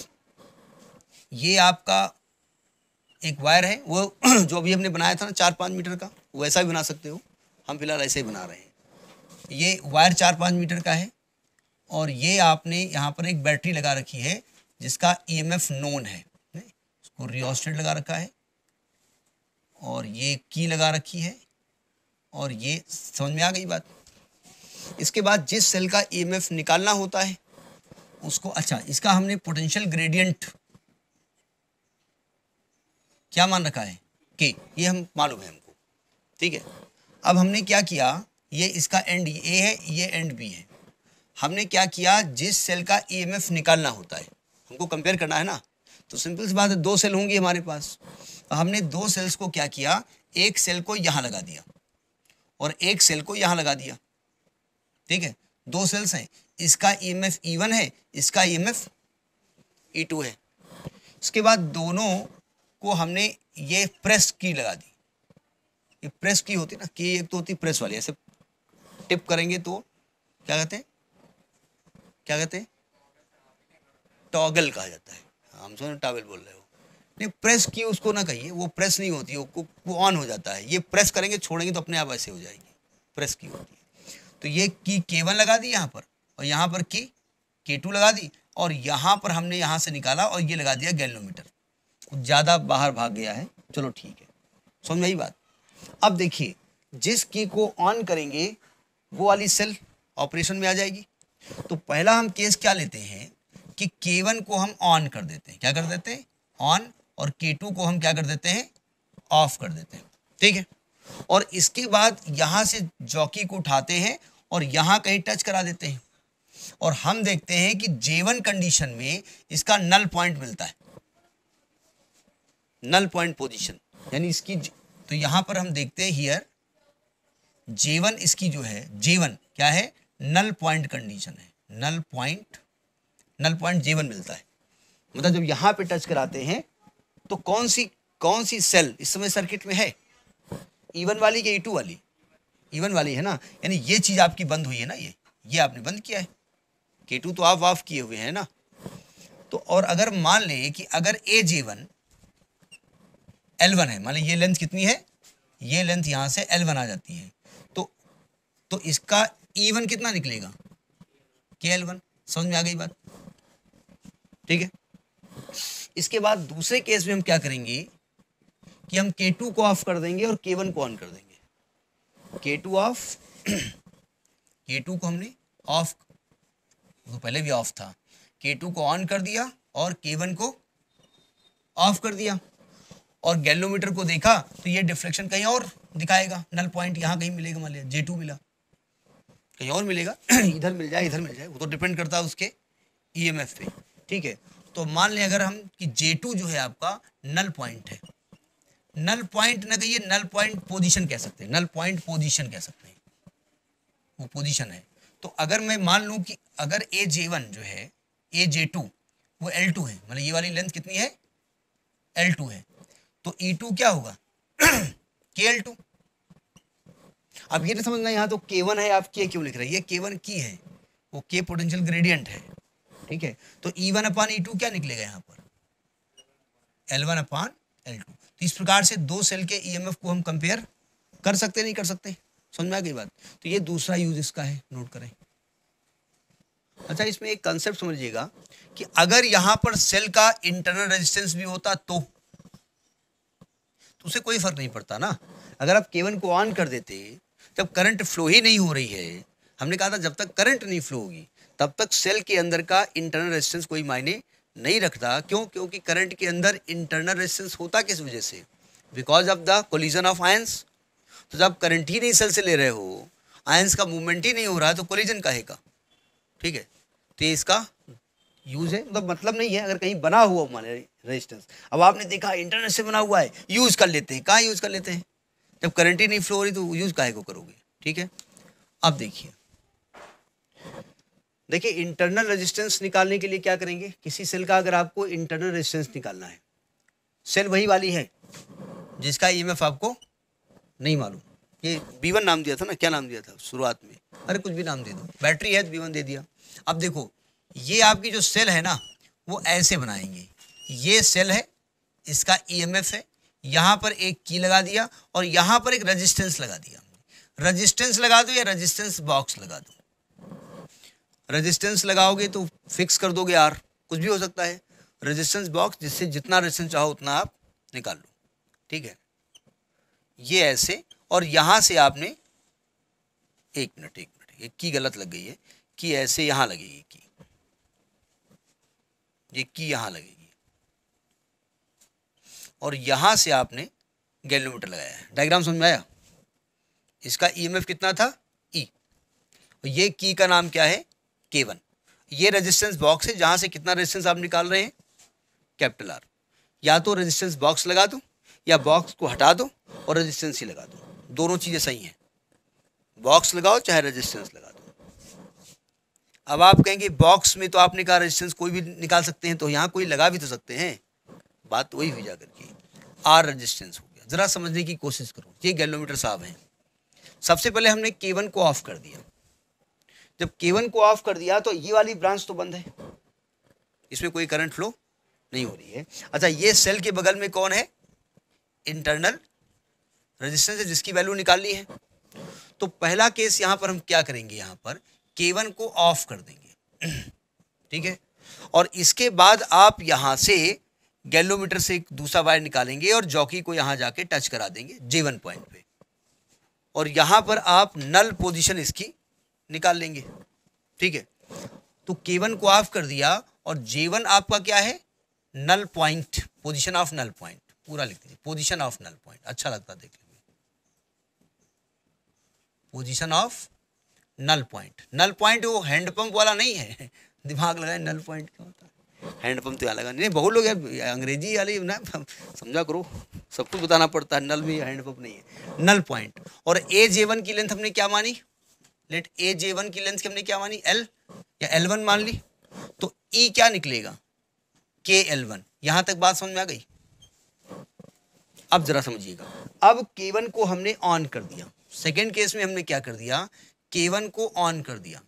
ये आपका एक वायर है, वो जो अभी हमने बनाया था ना चार पाँच मीटर का, वैसा भी बना सकते हो, हम फिलहाल ऐसे ही बना रहे हैं। ये वायर चार पाँच मीटर का है और ये आपने यहाँ पर एक बैटरी लगा रखी है जिसका ईएमएफ नोन है, उसको रियोस्टेट लगा रखा है और ये की लगा रखी है और ये समझ में आ गई बात। इसके बाद जिस सेल का ईएमएफ निकालना होता है उसको, अच्छा इसका हमने पोटेंशियल ग्रेडियंट क्या मान रखा है के, ये हम मालूम है हमको। ठीक है, अब हमने क्या किया, ये इसका एंड ए है, ये एंड बी है। हमने क्या किया, जिस सेल का ईएमएफ निकालना होता है हमको कंपेयर करना है ना, तो सिंपल सी बात है, दो सेल होंगी हमारे पास, तो हमने दो सेल्स को क्या किया, एक सेल को यहाँ लगा दिया और एक सेल को यहाँ लगा दिया। ठीक है, दो सेल्स हैं, इसका ईएमएफ ई वन है, इसका ईएमएफ ई टू है। इसके बाद दोनों को हमने ये प्रेस की लगा दी। ये प्रेस की होती है ना, कि एक तो होती प्रेस वाली, ऐसे टिप करेंगे तो क्या कहते हैं, क्या कहते हैं, टॉगल कहा जाता है। हम समझ टॉगल बोल रहे हो, नहीं प्रेस की उसको ना कहिए, वो प्रेस नहीं होती, वो वो ऑन हो जाता है। ये प्रेस करेंगे छोड़ेंगे तो अपने आप ऐसे हो जाएगी, प्रेस की होती है। तो ये की के वन लगा दी यहाँ पर और यहाँ पर की के टू लगा दी और यहाँ पर हमने यहाँ से निकाला और ये लगा दिया गैल्वेनोमीटर। कुछ ज़्यादा बाहर भाग गया है, चलो ठीक है, समझ में आई बात। अब देखिए, जिस की को ऑन करेंगे वो वाली सेल ऑपरेशन में आ जाएगी। तो पहला हम केस क्या लेते हैं कि के वन को हम ऑन कर देते हैं, क्या कर देते हैं, ऑन, और के टू को हम क्या कर देते हैं, ऑफ कर देते हैं। ठीक है, और इसके बाद यहाँ से जॉकी को उठाते हैं और यहाँ कहीं टच करा देते हैं और हम देखते हैं कि जे वन कंडीशन में इसका नल पॉइंट मिलता है, नल पॉइंट पोजीशन, यानी इसकी, तो यहाँ पर हम देखते हैं हियर जे वन, इसकी जो है जे वन क्या है, नल पॉइंट कंडीशन है, null point, null point J one मिलता है। मतलब जब यहाँ पे टच कराते हैं तो कौन सी कौन सी सेल इस समय सर्किट में है, ई वन वाली कि ई टू वाली, ई वन वाली है ना, यानी ये चीज़ आपकी बंद हुई है ना, ये ये आपने बंद किया है, के टू तो आप ऑफ किए हुए हैं ना। तो और अगर मान लें कि अगर A J one L one है, मान ली ये लेंथ कितनी है, ये लेंथ यहाँ से एल वन आ जाती है, तो तो इसका ई वन कितना निकलेगा, के एल वन। समझ में आ गई बात। ठीक है, इसके बाद दूसरे केस में हम क्या करेंगे कि हम के टू को ऑफ कर देंगे और के वन को ऑन कर देंगे। के टू ऑफ, के टू को हमने ऑफ, तो पहले भी ऑफ था, के टू को ऑन कर दिया और के वन को ऑफ कर दिया और गैल्वेनोमीटर को देखा तो ये डिफ्लेक्शन कहीं और दिखाएगा, नल पॉइंट यहाँ कहीं मिलेगा, मान लिया जे टू मिला, कहीं और मिलेगा, इधर मिल जाए इधर मिल जाए, वो तो डिपेंड करता है उसके ईएमएफ पे। ठीक है, तो मान लें अगर हम कि जे टू जो है आपका नल पॉइंट है, नल पॉइंट ना कहिए, नल पॉइंट पोजीशन कह सकते हैं, नल पॉइंट पोजीशन कह सकते हैं, वो पोजीशन है। तो अगर मैं मान लूँ कि अगर ए जे वन जो है, ए जे टू वो एल टू है, मतलब ये वाली लेंथ कितनी है, एल टू है, तो ई टू क्या होगा के एल टू। अब ये नहीं समझना यहाँ तो के वन है, आप के क्यों लिख रहे हैं, ये के वन की है, वो के पोटेंशियल ग्रेडियंट है, ठीक है। तो E one upon E to क्या निकलेगा यहाँ पर, L one upon L two. तो इस प्रकार से दो सेल के ईएमएफ को हम कंपेयर कर सकते नहीं कर सकते, समझ में आ गई बात। तो ये दूसरा यूज इसका है, नोट करें। अच्छा, इसमें एक कंसेप्ट समझिएगा कि अगर यहां पर सेल का इंटरनल रेजिस्टेंस भी होता तो तो उसे कोई फर्क नहीं पड़ता ना। अगर आप के वन को ऑन कर देते, जब करंट फ्लो ही नहीं हो रही है, हमने कहा था जब तक करंट नहीं फ्लो होगी तब तक सेल के अंदर का इंटरनल रेजिस्टेंस कोई मायने नहीं रखता। क्यों? क्योंकि करंट के अंदर इंटरनल रेजिस्टेंस होता किस वजह से, because of the collision of ions. तो जब करंट ही नहीं सेल से ले रहे हो, आयंस का मूवमेंट ही नहीं हो रहा है, तो कोलिजन काहे का, ठीक है। तो ये इसका यूज है, मतलब मतलब नहीं है अगर कहीं बना हुआ माने रेजिस्टेंस। अब आपने देखा इंटरनेट से बना हुआ है, यूज कर लेते हैं, कहाँ यूज कर लेते हैं, जब करंट ही नहीं फ्लो हो रही तो यूज काहे को करोगे, ठीक है। अब देखिए देखिए इंटरनल रेजिस्टेंस निकालने के लिए क्या करेंगे, किसी सेल का अगर आपको इंटरनल रेजिस्टेंस निकालना है, सेल वही वाली है जिसका ईएमएफ आपको नहीं मालूम, ये बी वन नाम दिया था ना, क्या नाम दिया था शुरुआत में, अरे कुछ भी नाम दे दो, बैटरी है तो बी वन दे दिया। अब देखो ये आपकी जो सेल है ना वो ऐसे बनाएंगे, ये सेल है, इसका ईएमएफ है, यहाँ पर एक की लगा दिया और यहाँ पर एक रेजिस्टेंस लगा दिया। रेजिस्टेंस लगा दो या रेजिस्टेंस बॉक्स लगा दो, रेजिस्टेंस लगाओगे तो फिक्स कर दोगे आर, कुछ भी हो सकता है, रेजिस्टेंस बॉक्स जिससे जितना रेजिस्टेंस चाहो उतना आप निकाल लो, ठीक है। ये ऐसे, और यहाँ से आपने एक मिनट एक मिनट एक की गलत लग गई है, कि ऐसे यहाँ लगेगी की, ये की यहाँ लगेगी और यहाँ से आपने गैल्वेनोमीटर लगाया है। डायग्राम समझ में आया? इसका ईएमएफ कितना था, ई, e. ये की का नाम क्या है, के वन। ये रेजिस्टेंस बॉक्स है जहाँ से कितना रेजिस्टेंस आप निकाल रहे हैं, कैपिटल आर। या तो रेजिस्टेंस बॉक्स लगा दो या बॉक्स को हटा दो और रेजिस्टेंस ही लगा दो, दोनों चीज़ें सही हैं, बॉक्स लगाओ चाहे रेजिस्टेंस लगा दो। अब आप कहेंगे बॉक्स में तो आपने कहा रेजिस्टेंस कोई भी निकाल सकते हैं, तो यहाँ कोई लगा भी तो सकते हैं, बात तो वही हुई जाकर के, आर रेजिस्टेंस हो गया। ज़रा समझने की कोशिश करो, ये गैल्वेनोमीटर साहब हैं। सबसे पहले हमने के वन को ऑफ कर दिया, जब के वन को ऑफ कर दिया तो ये वाली ब्रांच तो बंद है, इसमें कोई करंट फ्लो नहीं हो रही है। अच्छा, ये सेल के बगल में कौन है, इंटरनल रेजिस्टेंस है जिसकी वैल्यू निकालनी है। तो पहला केस यहाँ पर हम क्या करेंगे, यहाँ पर के वन को ऑफ कर देंगे, ठीक है। और इसके बाद आप यहाँ से गैल्वेनोमीटर से एक दूसरा वायर निकालेंगे और जॉकी को यहाँ जाके टच करा देंगे जे वन पॉइंट पे, और यहाँ पर आप नल पोजीशन इसकी निकाल लेंगे, ठीक है। तो के वन को ऑफ कर दिया और जे वन आपका क्या है, null point, position of null point, पूरा लिख दीजिए, पोजीशन ऑफ नल पॉइंट, अच्छा लगता देख लीजिए, position of null point. Null point वो हैंडपंप वाला नहीं है, दिमाग लगाए, नल पॉइंट क्या होता है, हैंडपंप तो यहाँ लगा नहीं, बहुत लोग यार अंग्रेजी वाली ना समझा करो, सब कुछ बताना पड़ता है, नल में हैंडपंप नहीं है, नल पॉइंट। और ए जे वन की लेंथ हमने क्या मानी, लेट ए जे वन की लेंथ हमने क्या मानी, एल या एल वन मान ली, तो ई क्या निकलेगा, के एल वन। यहां तक बात समझ में आ गई? अब जरा समझिएगा, अब के वन को हमने ऑन कर दिया, सेकेंड केस में हमने क्या कर दिया, के वन को ऑन कर दिया।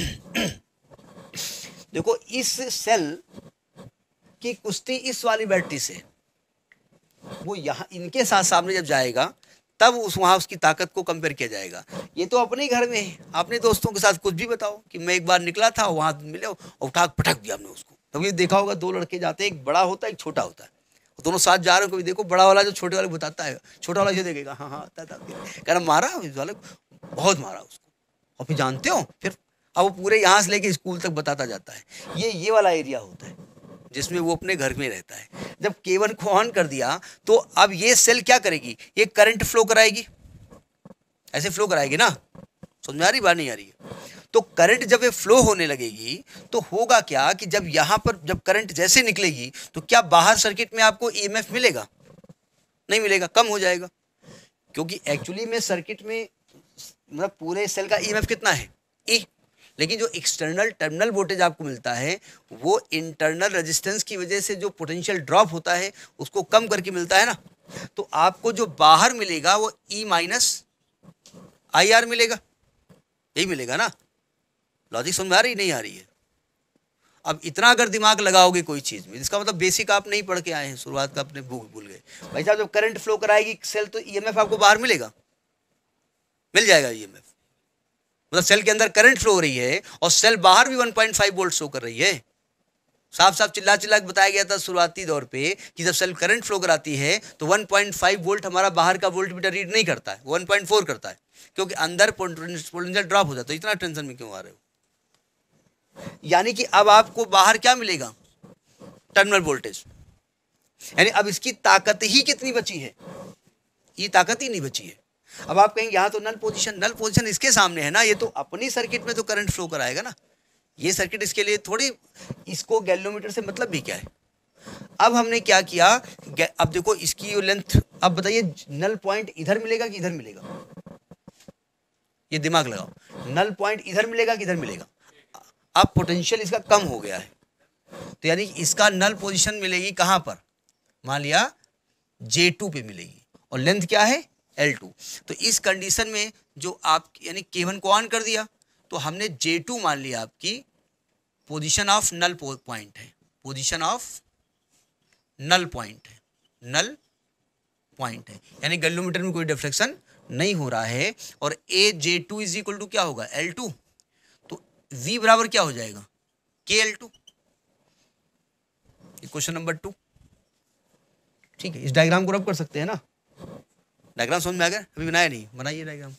देखो इस सेल की कुश्ती इस वाली बैटरी से, वो यहाँ इनके साथ सामने जब जाएगा तब उस वहाँ उसकी ताकत को कंपेयर किया जाएगा। ये तो अपने घर में है, अपने दोस्तों के साथ कुछ भी बताओ कि मैं एक बार निकला था, वहाँ मिले और उठा पटक दिया हमने उसको। तब ये देखा होगा दो लड़के जाते हैं, एक बड़ा होता है एक छोटा होता है, दोनों साथ जा रहे हो, कभी देखो बड़ा वाला जो छोटे वाले बताता है, छोटा वाला ये देखेगा हाँ हाँ कह रहा मारा इस वाले बहुत मारा उसको, और फिर जानते हो फिर अब वो पूरे यहाँ से लेके स्कूल तक बताता जाता है। ये ये वाला एरिया होता है जिसमें वो अपने घर में रहता है। जब के वन को ऑन कर दिया तो अब ये सेल क्या करेगी, ये करंट फ्लो कराएगी, ऐसे फ्लो कराएगी ना, समझ में आ रही बात नहीं आ रही है? तो करंट जब ये फ्लो होने लगेगी तो होगा क्या कि जब यहाँ पर जब करंट जैसे निकलेगी तो क्या बाहर सर्किट में आपको ईएमएफ मिलेगा, नहीं मिलेगा, कम हो जाएगा, क्योंकि एक्चुअली में सर्किट में मतलब पूरे सेल का ईएमएफ कितना है, ई, लेकिन जो एक्सटर्नल टर्मिनल वोल्टेज आपको मिलता है वो इंटरनल रेजिस्टेंस की वजह से जो पोटेंशियल ड्रॉप होता है उसको कम करके मिलता है ना। तो आपको जो बाहर मिलेगा वो ई माइनस आई आर मिलेगा, यही मिलेगा ना। लॉजिक समझ में आ रही नहीं आ रही है? अब इतना अगर दिमाग लगाओगे कोई चीज में, इसका मतलब बेसिक आप नहीं पढ़ के आए हैं, शुरुआत का अपने भूल भूल गए। भाई साहब जब करंट फ्लो कराएगी सेल तो ईएमएफ आपको बाहर मिलेगा, मिल जाएगा ईएमएफ। मतलब सेल के अंदर करंट फ्लो हो रही है और सेल बाहर भी one point five volt show कर रही है। साफ साफ चिल्ला चिल्ला के बताया गया था शुरुआती दौर पे कि जब सेल करंट फ्लो कराती है तो वन पॉइंट फाइव वोल्ट हमारा बाहर का वोल्ट मीटर रीड नहीं करता है, वन पॉइंट फोर करता है, क्योंकि अंदर पोटेंशियल ड्रॉप हो जाता है। इतना टेंशन में क्यों आ रहे हो? यानी कि अब आपको बाहर क्या मिलेगा? Terminal voltage. यानी अब इसकी ताकत ही कितनी बची है? ये ताकत ही नहीं बची है। अब आप कहेंगे यहाँ तो नल पोजीशन, नल पोजीशन इसके सामने है ना, ये तो अपनी सर्किट में तो करंट फ्लो कराएगा ना, ये सर्किट इसके लिए थोड़ी, इसको गैल्वेनोमीटर से मतलब भी क्या है। अब हमने क्या किया, अब देखो इसकी लेंथ, अब बताइए नल पॉइंट इधर मिलेगा कि इधर मिलेगा? ये दिमाग लगाओ, नल पॉइंट इधर मिलेगा कि इधर मिलेगा? अब पोटेंशियल इसका कम हो गया है, तो यानी इसका नल पोजीशन मिलेगी कहां पर? मान लिया जे टू पे मिलेगी, और लेंथ क्या है? L two. तो इस कंडीशन में जो आप यानी के वन को ऑन कर दिया तो हमने जे टू मान लिया आपकी पोजीशन ऑफ नल पॉइंट है, पोजीशन ऑफ नल पॉइंट है, नल पॉइंट है, यानी गैल्वेनोमीटर में कोई डिफ्लेक्शन नहीं हो रहा है। और A J two is equal to क्या होगा? L two. तो V बराबर क्या हो जाएगा? K L two. Question number two, ठीक है। इस डायग्राम को रब कर सकते हैं ना? डायग्राम समझ में आ गया? अभी बनाया नहीं, बनाइए डायग्राम।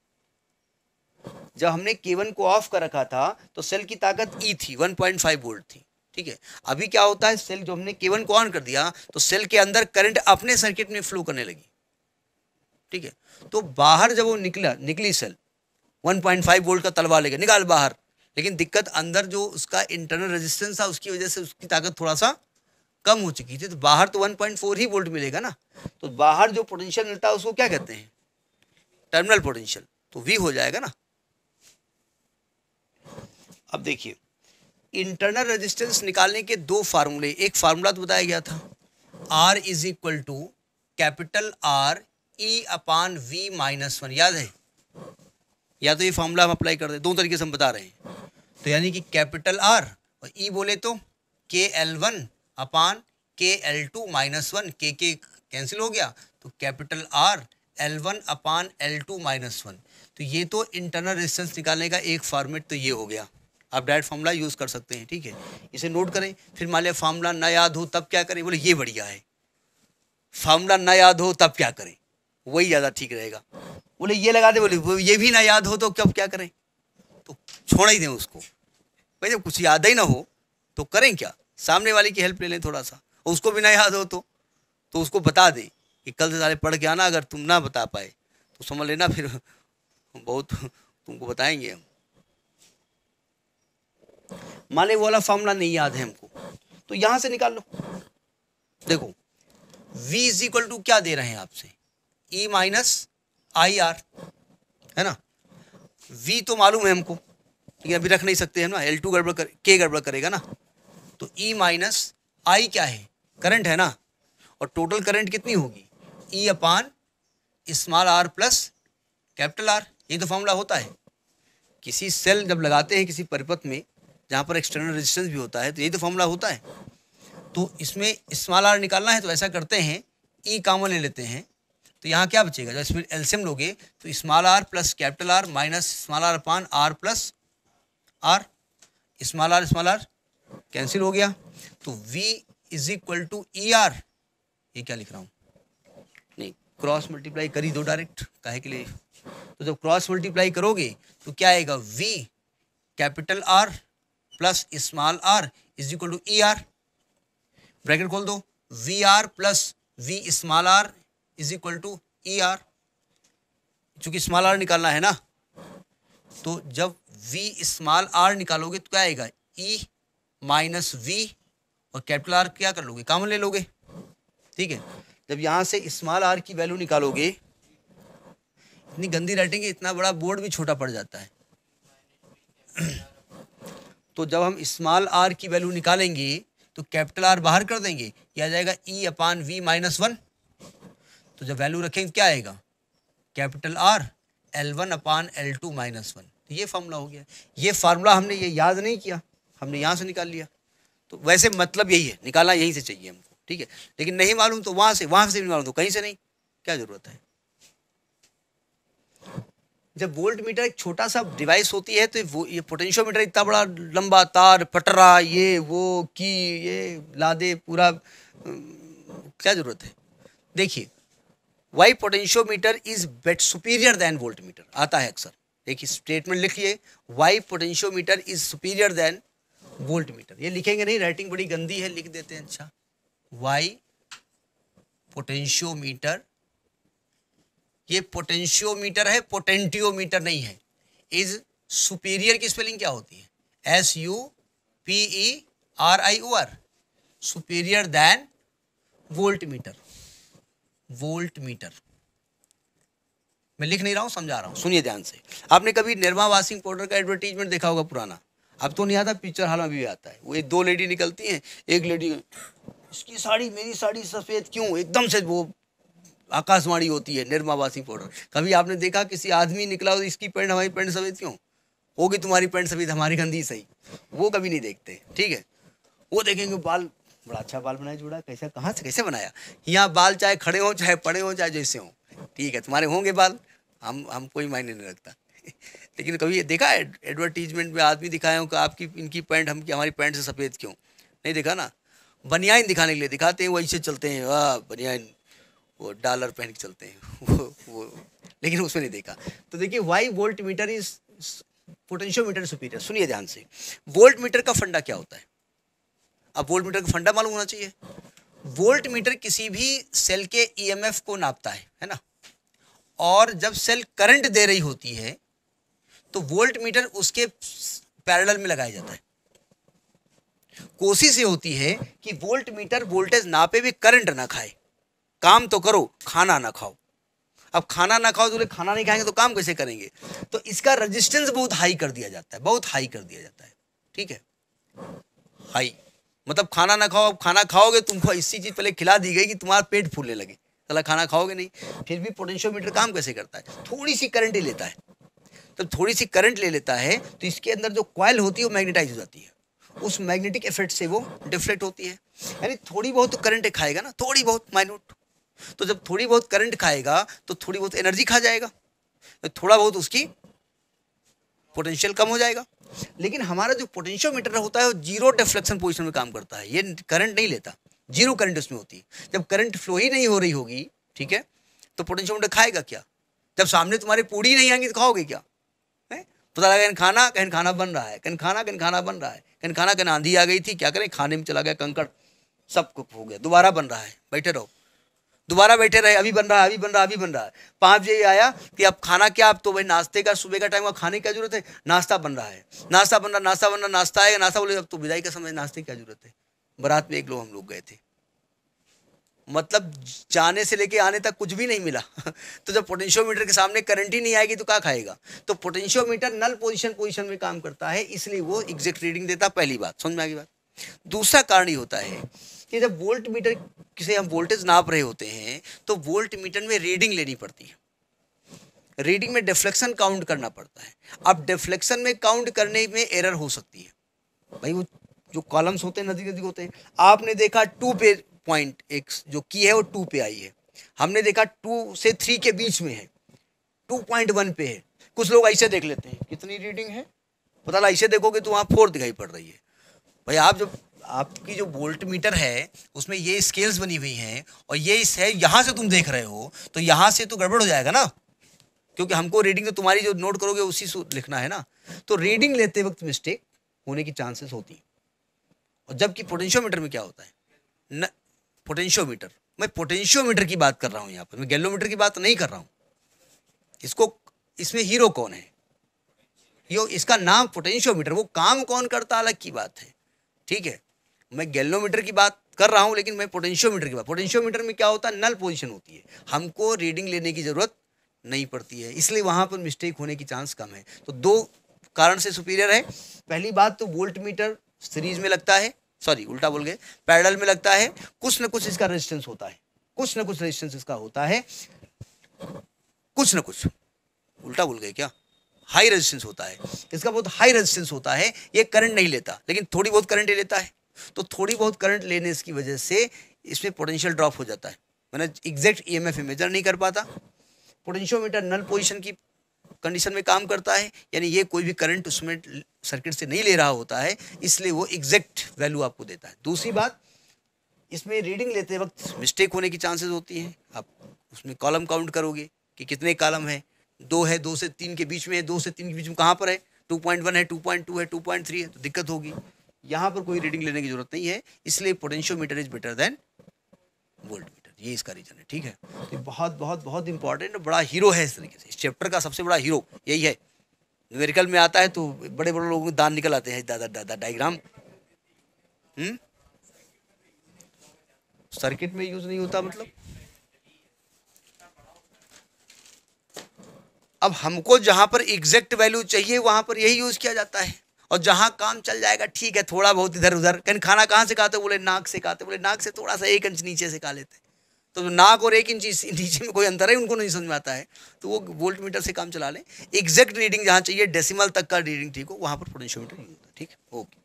जब हमने के वन को ऑफ कर रखा था तो सेल की ताकत E थी, वन पॉइंट फाइव वोल्ट थी, ठीक है। अभी क्या होता है, सेल जो हमने के वन को ऑन कर दिया तो सेल के अंदर करंट अपने सर्किट में फ्लो करने लगी, ठीक है। तो बाहर जब वो निकला, निकली cell one point five volt का तलवा लेके निकाल बाहर, लेकिन दिक्कत अंदर जो उसका इंटरनल रेजिस्टेंस था उसकी वजह से उसकी ताकत थोड़ा सा कम हो चुकी थी, तो बाहर तो वन पॉइंट फोर ही वोल्ट मिलेगा ना। तो बाहर जो पोटेंशियल मिलता है उसको क्या कहते हैं? Terminal potential. तो V हो जाएगा ना। अब देखिए इंटरनल रेजिस्टेंस निकालने के दो फार्मूले, एक फार्मूला तो बताया गया था, R is equal to capital R E upon V minus one, याद है? या तो ये फार्मूला हम अप्लाई कर दे, दो तरीके से हम बता रहे हैं। तो यानी कि कैपिटल R और E बोले तो के एल वन अपान के एल टू माइनस वन, के के कैंसिल हो गया, तो capital R L one upon L two minus one. तो ये तो इंटरनल रेजिस्टेंस निकालने का एक फॉर्मेट तो ये हो गया, आप डायरेक्ट फार्मूला यूज़ कर सकते हैं, ठीक है। इसे नोट करें। फिर मान लिया फार्मूला ना याद हो तब क्या करें? बोले ये बढ़िया है, फार्मूला ना याद हो तब क्या करें? वही ज़्यादा ठीक रहेगा। बोले ये लगा दे, बोले ये भी ना याद हो तो कब क्या करें? तो छोड़ ही दें उसको। भाई जब कुछ याद ही ना हो तो करें क्या? सामने वाले की हेल्प ले लें थोड़ा सा, और उसको भी ना याद हो तो तो उसको बता दे कि कल से सारे पढ़ के आना, अगर तुम ना बता पाए तो समझ लेना फिर बहुत तुमको बताएंगे हम। माने वो वाला फॉर्मूला नहीं याद है हमको, तो यहां से निकाल लो। देखो V इज इक्वल टू क्या दे रहे हैं आपसे? E माइनस आई आर, है ना। V तो मालूम है हमको, लेकिन अभी रख नहीं सकते हम ना, एल टू गड़बड़ कर, के गड़बड़ करेगा ना। तो E माइनस आई क्या है? करंट है ना। और टोटल करंट कितनी होगी? E upon small R plus capital R, ये तो फॉर्मूला होता है। किसी सेल जब लगाते हैं किसी परिपथ में जहाँ पर एक्सटर्नल रेजिस्टेंस भी होता है, तो यही तो फॉर्मूला होता है। तो इसमें स्मॉल आर निकालना है तो ऐसा करते हैं, E कॉमन ले लेते हैं, तो यहाँ क्या बचेगा? जब इसमें एलसीएम लोगे तो small R plus capital R minus small R upon R plus R, small R small R cancel हो गया। तो V is equal to E R, ये क्या लिख रहा हूँ? नहीं, क्रॉस मल्टीप्लाई कर ही दो डायरेक्ट, काहे के लिए? तो जब क्रॉस मल्टीप्लाई करोगे तो क्या आएगा? V capital R plus small r is equal to E R, bracket खोल दो, V R plus V small R is equal to E R. चूंकि स्मॉल आर निकालना है ना, तो जब वी स्मॉल आर निकालोगे तो क्या आएगा? ई माइनस वी, और कैपिटल आर क्या कर लोगे? कॉमन ले लोगे, ठीक है। जब यहाँ से स्मॉल आर की वैल्यू निकालोगे, इतनी गंदी राइटिंग है, इतना बड़ा बोर्ड भी छोटा पड़ जाता है। तो जब हम स्मॉल आर की वैल्यू निकालेंगे तो कैपिटल आर बाहर कर देंगे, यह आ जाएगा E upon V minus one. तो जब वैल्यू रखेंगे क्या आएगा, capital R L one upon L two minus one. तो ये फार्मूला हो गया। ये फार्मूला हमने ये याद नहीं किया, हमने यहाँ से निकाल लिया। तो वैसे मतलब यही है, निकालना यहीं से चाहिए हमको, ठीक है। लेकिन नहीं मालूम तो वहाँ से, वहाँ से भी मालूम तो कहीं से नहीं, क्या जरूरत है। जब वोल्ट मीटर एक छोटा सा डिवाइस होती है तो वो ये पोटेंशियोमीटर इतना बड़ा लंबा तार पटरा ये वो की ये लादे पूरा, क्या जरूरत है। देखिए why potentiometer is bet superior than voltmeter आता है अक्सर। देखिए स्टेटमेंट लिखिए, why potentiometer is superior than voltmeter. ये लिखेंगे नहीं, राइटिंग बड़ी गंदी है, लिख देते हैं। अच्छा, वाई पोटेंशियोमीटर, ये पोटेंशियोमीटर है, पोटेंटियोमीटर नहीं है। इज सुपीरियर की स्पेलिंग क्या होती है, S U P E R I O R, superior than voltmeter. Voltmeter मैं लिख नहीं रहा हूं, समझा रहा हूं, सुनिए ध्यान से। आपने कभी निरमा वॉशिंग पाउडर का एडवर्टीजमेंट देखा होगा पुराना, अब तो नहीं आता, पिक्चर हाल में भी आता है। वो एक दो लेडी निकलती हैं, एक लेडी इसकी साड़ी मेरी साड़ी सफेद क्यों, एकदम से वो आकाशवाणी होती है निरमा वॉशिंग पाउडर। कभी आपने देखा किसी आदमी निकला हो इसकी पैंट हमारी पैंट सफेद क्यों होगी, तुम्हारी पैंट सफेद हमारी गंदी सही, वो कभी नहीं देखते, ठीक है। वो देखेंगे बाल बड़ा अच्छा बाल बनाया जुड़ा, कैसा कहाँ से कैसे बनाया, यहाँ बाल चाहे खड़े हो चाहे पड़े हो चाहे जैसे हो, ठीक है, तुम्हारे होंगे बाल, हम हम कोई मायने नहीं रखता। लेकिन कभी ये देखा है एडवर्टीजमेंट में आदमी दिखाए हो कि आपकी इनकी पैंट हम हमारी पैंट से सफ़ेद क्यों, नहीं देखा ना। बनियाइन दिखाने के लिए दिखाते हैं, वो ऐसे चलते हैं, वाह बनियाइन, वो डॉलर पहन के चलते हैं वो वो लेकिन उसमें नहीं देखा। तो देखिए why voltmeter is potentiometer superior. सुनिए ध्यान से, वोल्ट मीटर का फंडा क्या होता है। अब वोल्ट मीटर का फंडा मालूम होना चाहिए। वोल्ट मीटर किसी भी सेल के ईएमएफ को नापता है, है ना। और जब सेल करंट दे रही होती है तो वोल्ट मीटर उसके पैरेलल में लगाया जाता है। कोशिश ये होती है कि वोल्ट मीटर वोल्टेज नापे भी करंट ना खाए। काम तो करो, खाना ना खाओ। अब खाना ना खाओ तो खाना नहीं खाएंगे तो काम कैसे करेंगे। तो इसका रेजिस्टेंस बहुत हाई कर दिया जाता है, बहुत हाई कर दिया जाता है, ठीक है। हाई मतलब खाना ना खाओ। अब खाना खाओगे तुमको इसी चीज पहले खिला दी गई कि तुम्हारा पेट फूलने लगे, चला खाना खाओगे नहीं। फिर भी पोटेंशियोमीटर काम कैसे करता है, थोड़ी सी करंट ही लेता है। तो थोड़ी सी करंट ले लेता है तो इसके अंदर जो कॉइल होती है वो मैग्नेटाइज हो जाती है, उस मैग्नेटिक इफेक्ट से वो डिफ्लेक्ट होती है। यानी थोड़ी बहुत तो करंट खाएगा ना, थोड़ी बहुत माइन्यूट। तो जब थोड़ी बहुत करंट खाएगा तो थोड़ी बहुत एनर्जी खा जाएगा, तो थोड़ा बहुत उसकी पोटेंशियल कम हो जाएगा। लेकिन हमारा जो पोटेंशियोमीटर होता है वो जीरो डिफ्लेक्शन पोजीशन में काम करता है, ये करंट नहीं लेता, जीरो करंट उसमें होती है। जब करंट फ्लो ही नहीं हो रही होगी, ठीक है, तो पोटेंशियोमीटर खाएगा क्या। जब सामने तुम्हारी पूड़ी नहीं आएंगी तो खाओगे क्या, है? पता लगा कहीं खाना कहीं खाना बन रहा है, कहीं खाना कहीं खाना बन रहा है, कहीं खाना कहीं आंधी आ गई थी, क्या करें, खाने में चला गया कंकड़, सब कुछ हो गया, दोबारा बन रहा है, बैठे रहो, दोबारा बैठे रहे, अभी बन रहा है, अभी बन रहा है, अभी बन रहा है। पाँच बजे आया कि अब खाना क्या, अब तो भाई नाश्ते का सुबह का टाइम, खाने की क्या जरूरत है, नाश्ता बन रहा है, नाश्ता बन रहा नाश्ता बन रहा नाश्ता आएगा, नाश्ता बोले अब तो विदाई का समय, नाश्ते की क्या जरूरत है। बारात में एक लोग हम लोग गए थे, मतलब जाने से लेके आने तक कुछ भी नहीं मिला। तो जब पोटेंशियोमीटर के सामने करंट ही नहीं आएगी तो क्या खाएगा। तो पोटेंशियोमीटर नल पोजीशन पोजीशन में काम करता है, इसलिए वो एग्जैक्ट रीडिंग देता। पहली बात समझ में आ गई बात। दूसरा कारण ये होता है कि जब वोल्ट मीटर से हम वोल्टेज नाप रहे होते हैं तो वोल्ट मीटर में रीडिंग लेनी पड़ती है, रीडिंग में डिफ्लेक्शन काउंट करना पड़ता है। अब डिफ्लेक्शन में काउंट करने में एरर हो सकती है भाई, वो जो कॉलम्स होते हैं नजदीक नजदीक होते हैं। आपने देखा टू पे पॉइंट एक जो की है वो टू पे आई है, हमने देखा टू से थ्री के बीच में है, टू पॉइंट वन पे है। कुछ लोग ऐसे देख लेते हैं कितनी रीडिंग है, पता लगा ऐसे देखोगे तो वहाँ फोर दिखाई पड़ रही है। भाई आप जब आपकी जो वोल्ट मीटर है उसमें ये स्केल्स बनी हुई हैं और ये इस है, यहाँ से तुम देख रहे हो तो यहाँ से तो गड़बड़ हो जाएगा ना, क्योंकि हमको रीडिंग तो तुम्हारी जो नोट करोगे उसी से लिखना है ना। तो रीडिंग लेते वक्त मिस्टेक होने की चांसेस होती है। और जबकि पोटेंशियोमीटर में क्या होता है न, पोटेंशियोमीटर, मैं पोटेंशियोमीटर की बात कर रहा हूँ यहाँ पर, मैं गैलोमीटर की बात नहीं कर रहा हूँ। इसको इसमें हीरो कौन है, यो इसका नाम पोटेंशियोमीटर, वो काम कौन करता अलग की बात है, ठीक है। मैं गैलोमीटर की बात कर रहा हूँ लेकिन मैं पोटेंशियोमीटर की बात, पोटेंशियोमीटर में क्या होता है, नल पोजीशन होती है, हमको रीडिंग लेने की जरूरत नहीं पड़ती है, इसलिए वहाँ पर मिस्टेक होने की चांस कम है। तो दो कारण से सुपीरियर है। पहली बात तो वोल्ट मीटर सीरीज में लगता है, सॉरी उल्टा बोल गए, पैरेलल में लगता है, कुछ ना कुछ इसका रेजिस्टेंस होता है, कुछ ना कुछ रेजिस्टेंस इसका होता है, कुछ ना कुछ, उल्टा बोल गए क्या, हाई रेजिस्टेंस होता है इसका, बहुत हाई रेजिस्टेंस होता है। ये करंट नहीं लेता लेकिन थोड़ी बहुत करंट ले लेता है, तो थोड़ी बहुत करंट लेने की वजह से इसमें पोटेंशियल ड्रॉप हो जाता है, मैंने एग्जैक्ट ईएमएफ मेजर नहीं कर पाता। पोटेंशियोमीटर नल पोजीशन की कंडीशन में काम करता है, यानी ये कोई भी करंट उसमें सर्किट से नहीं ले रहा होता है, इसलिए वो एग्जैक्ट वैल्यू आपको देता है। दूसरी बात, इसमें रीडिंग लेते वक्त मिस्टेक होने की चांसेस होती हैं। आप उसमें कॉलम काउंट करोगे कि कितने कॉलम है, दो है, दो से तीन के बीच में है, दो से तीन के बीच में कहाँ पर है, टू पॉइंट वन है, टू पॉइंट टू है, टू पॉइंट थ्री है, तो दिक्कत होगी। यहाँ पर कोई रीडिंग लेने की जरूरत नहीं है, इसलिए potentiometer is better than voltmeter, ये इसका रीजन है। ठीक है, तो बहुत बहुत बहुत इंपॉर्टेंट, बड़ा हीरो है इस तरीके से, इस चैप्टर का सबसे बड़ा हीरो यही है। न्यूमेरिकल में आता है तो बड़े बड़े लोगों के दांत निकल आते हैं, दादा दादा डायग्राम हम्म सर्किट में यूज नहीं होता मतलब। अब हमको जहां पर एग्जैक्ट वैल्यू चाहिए वहां पर यही यूज किया जाता है, और जहां काम चल जाएगा ठीक है, थोड़ा बहुत इधर उधर, कहीं खाना कहाँ से खाते, बोले नाक से खाते, बोले नाक से थोड़ा सा एक इंच नीचे से खा लेते, तो नाक और एक इंच नीचे में कोई अंतर है, उनको नहीं समझ में आता है, तो वो वोल्ट मीटर से काम चला लें। एग्जैक्ट रीडिंग जहां चाहिए, डेसिमल तक का रीडिंग ठीक हो, वहां पर पोटेंशियोमीटर यूज होता है। ठीक है, ओके।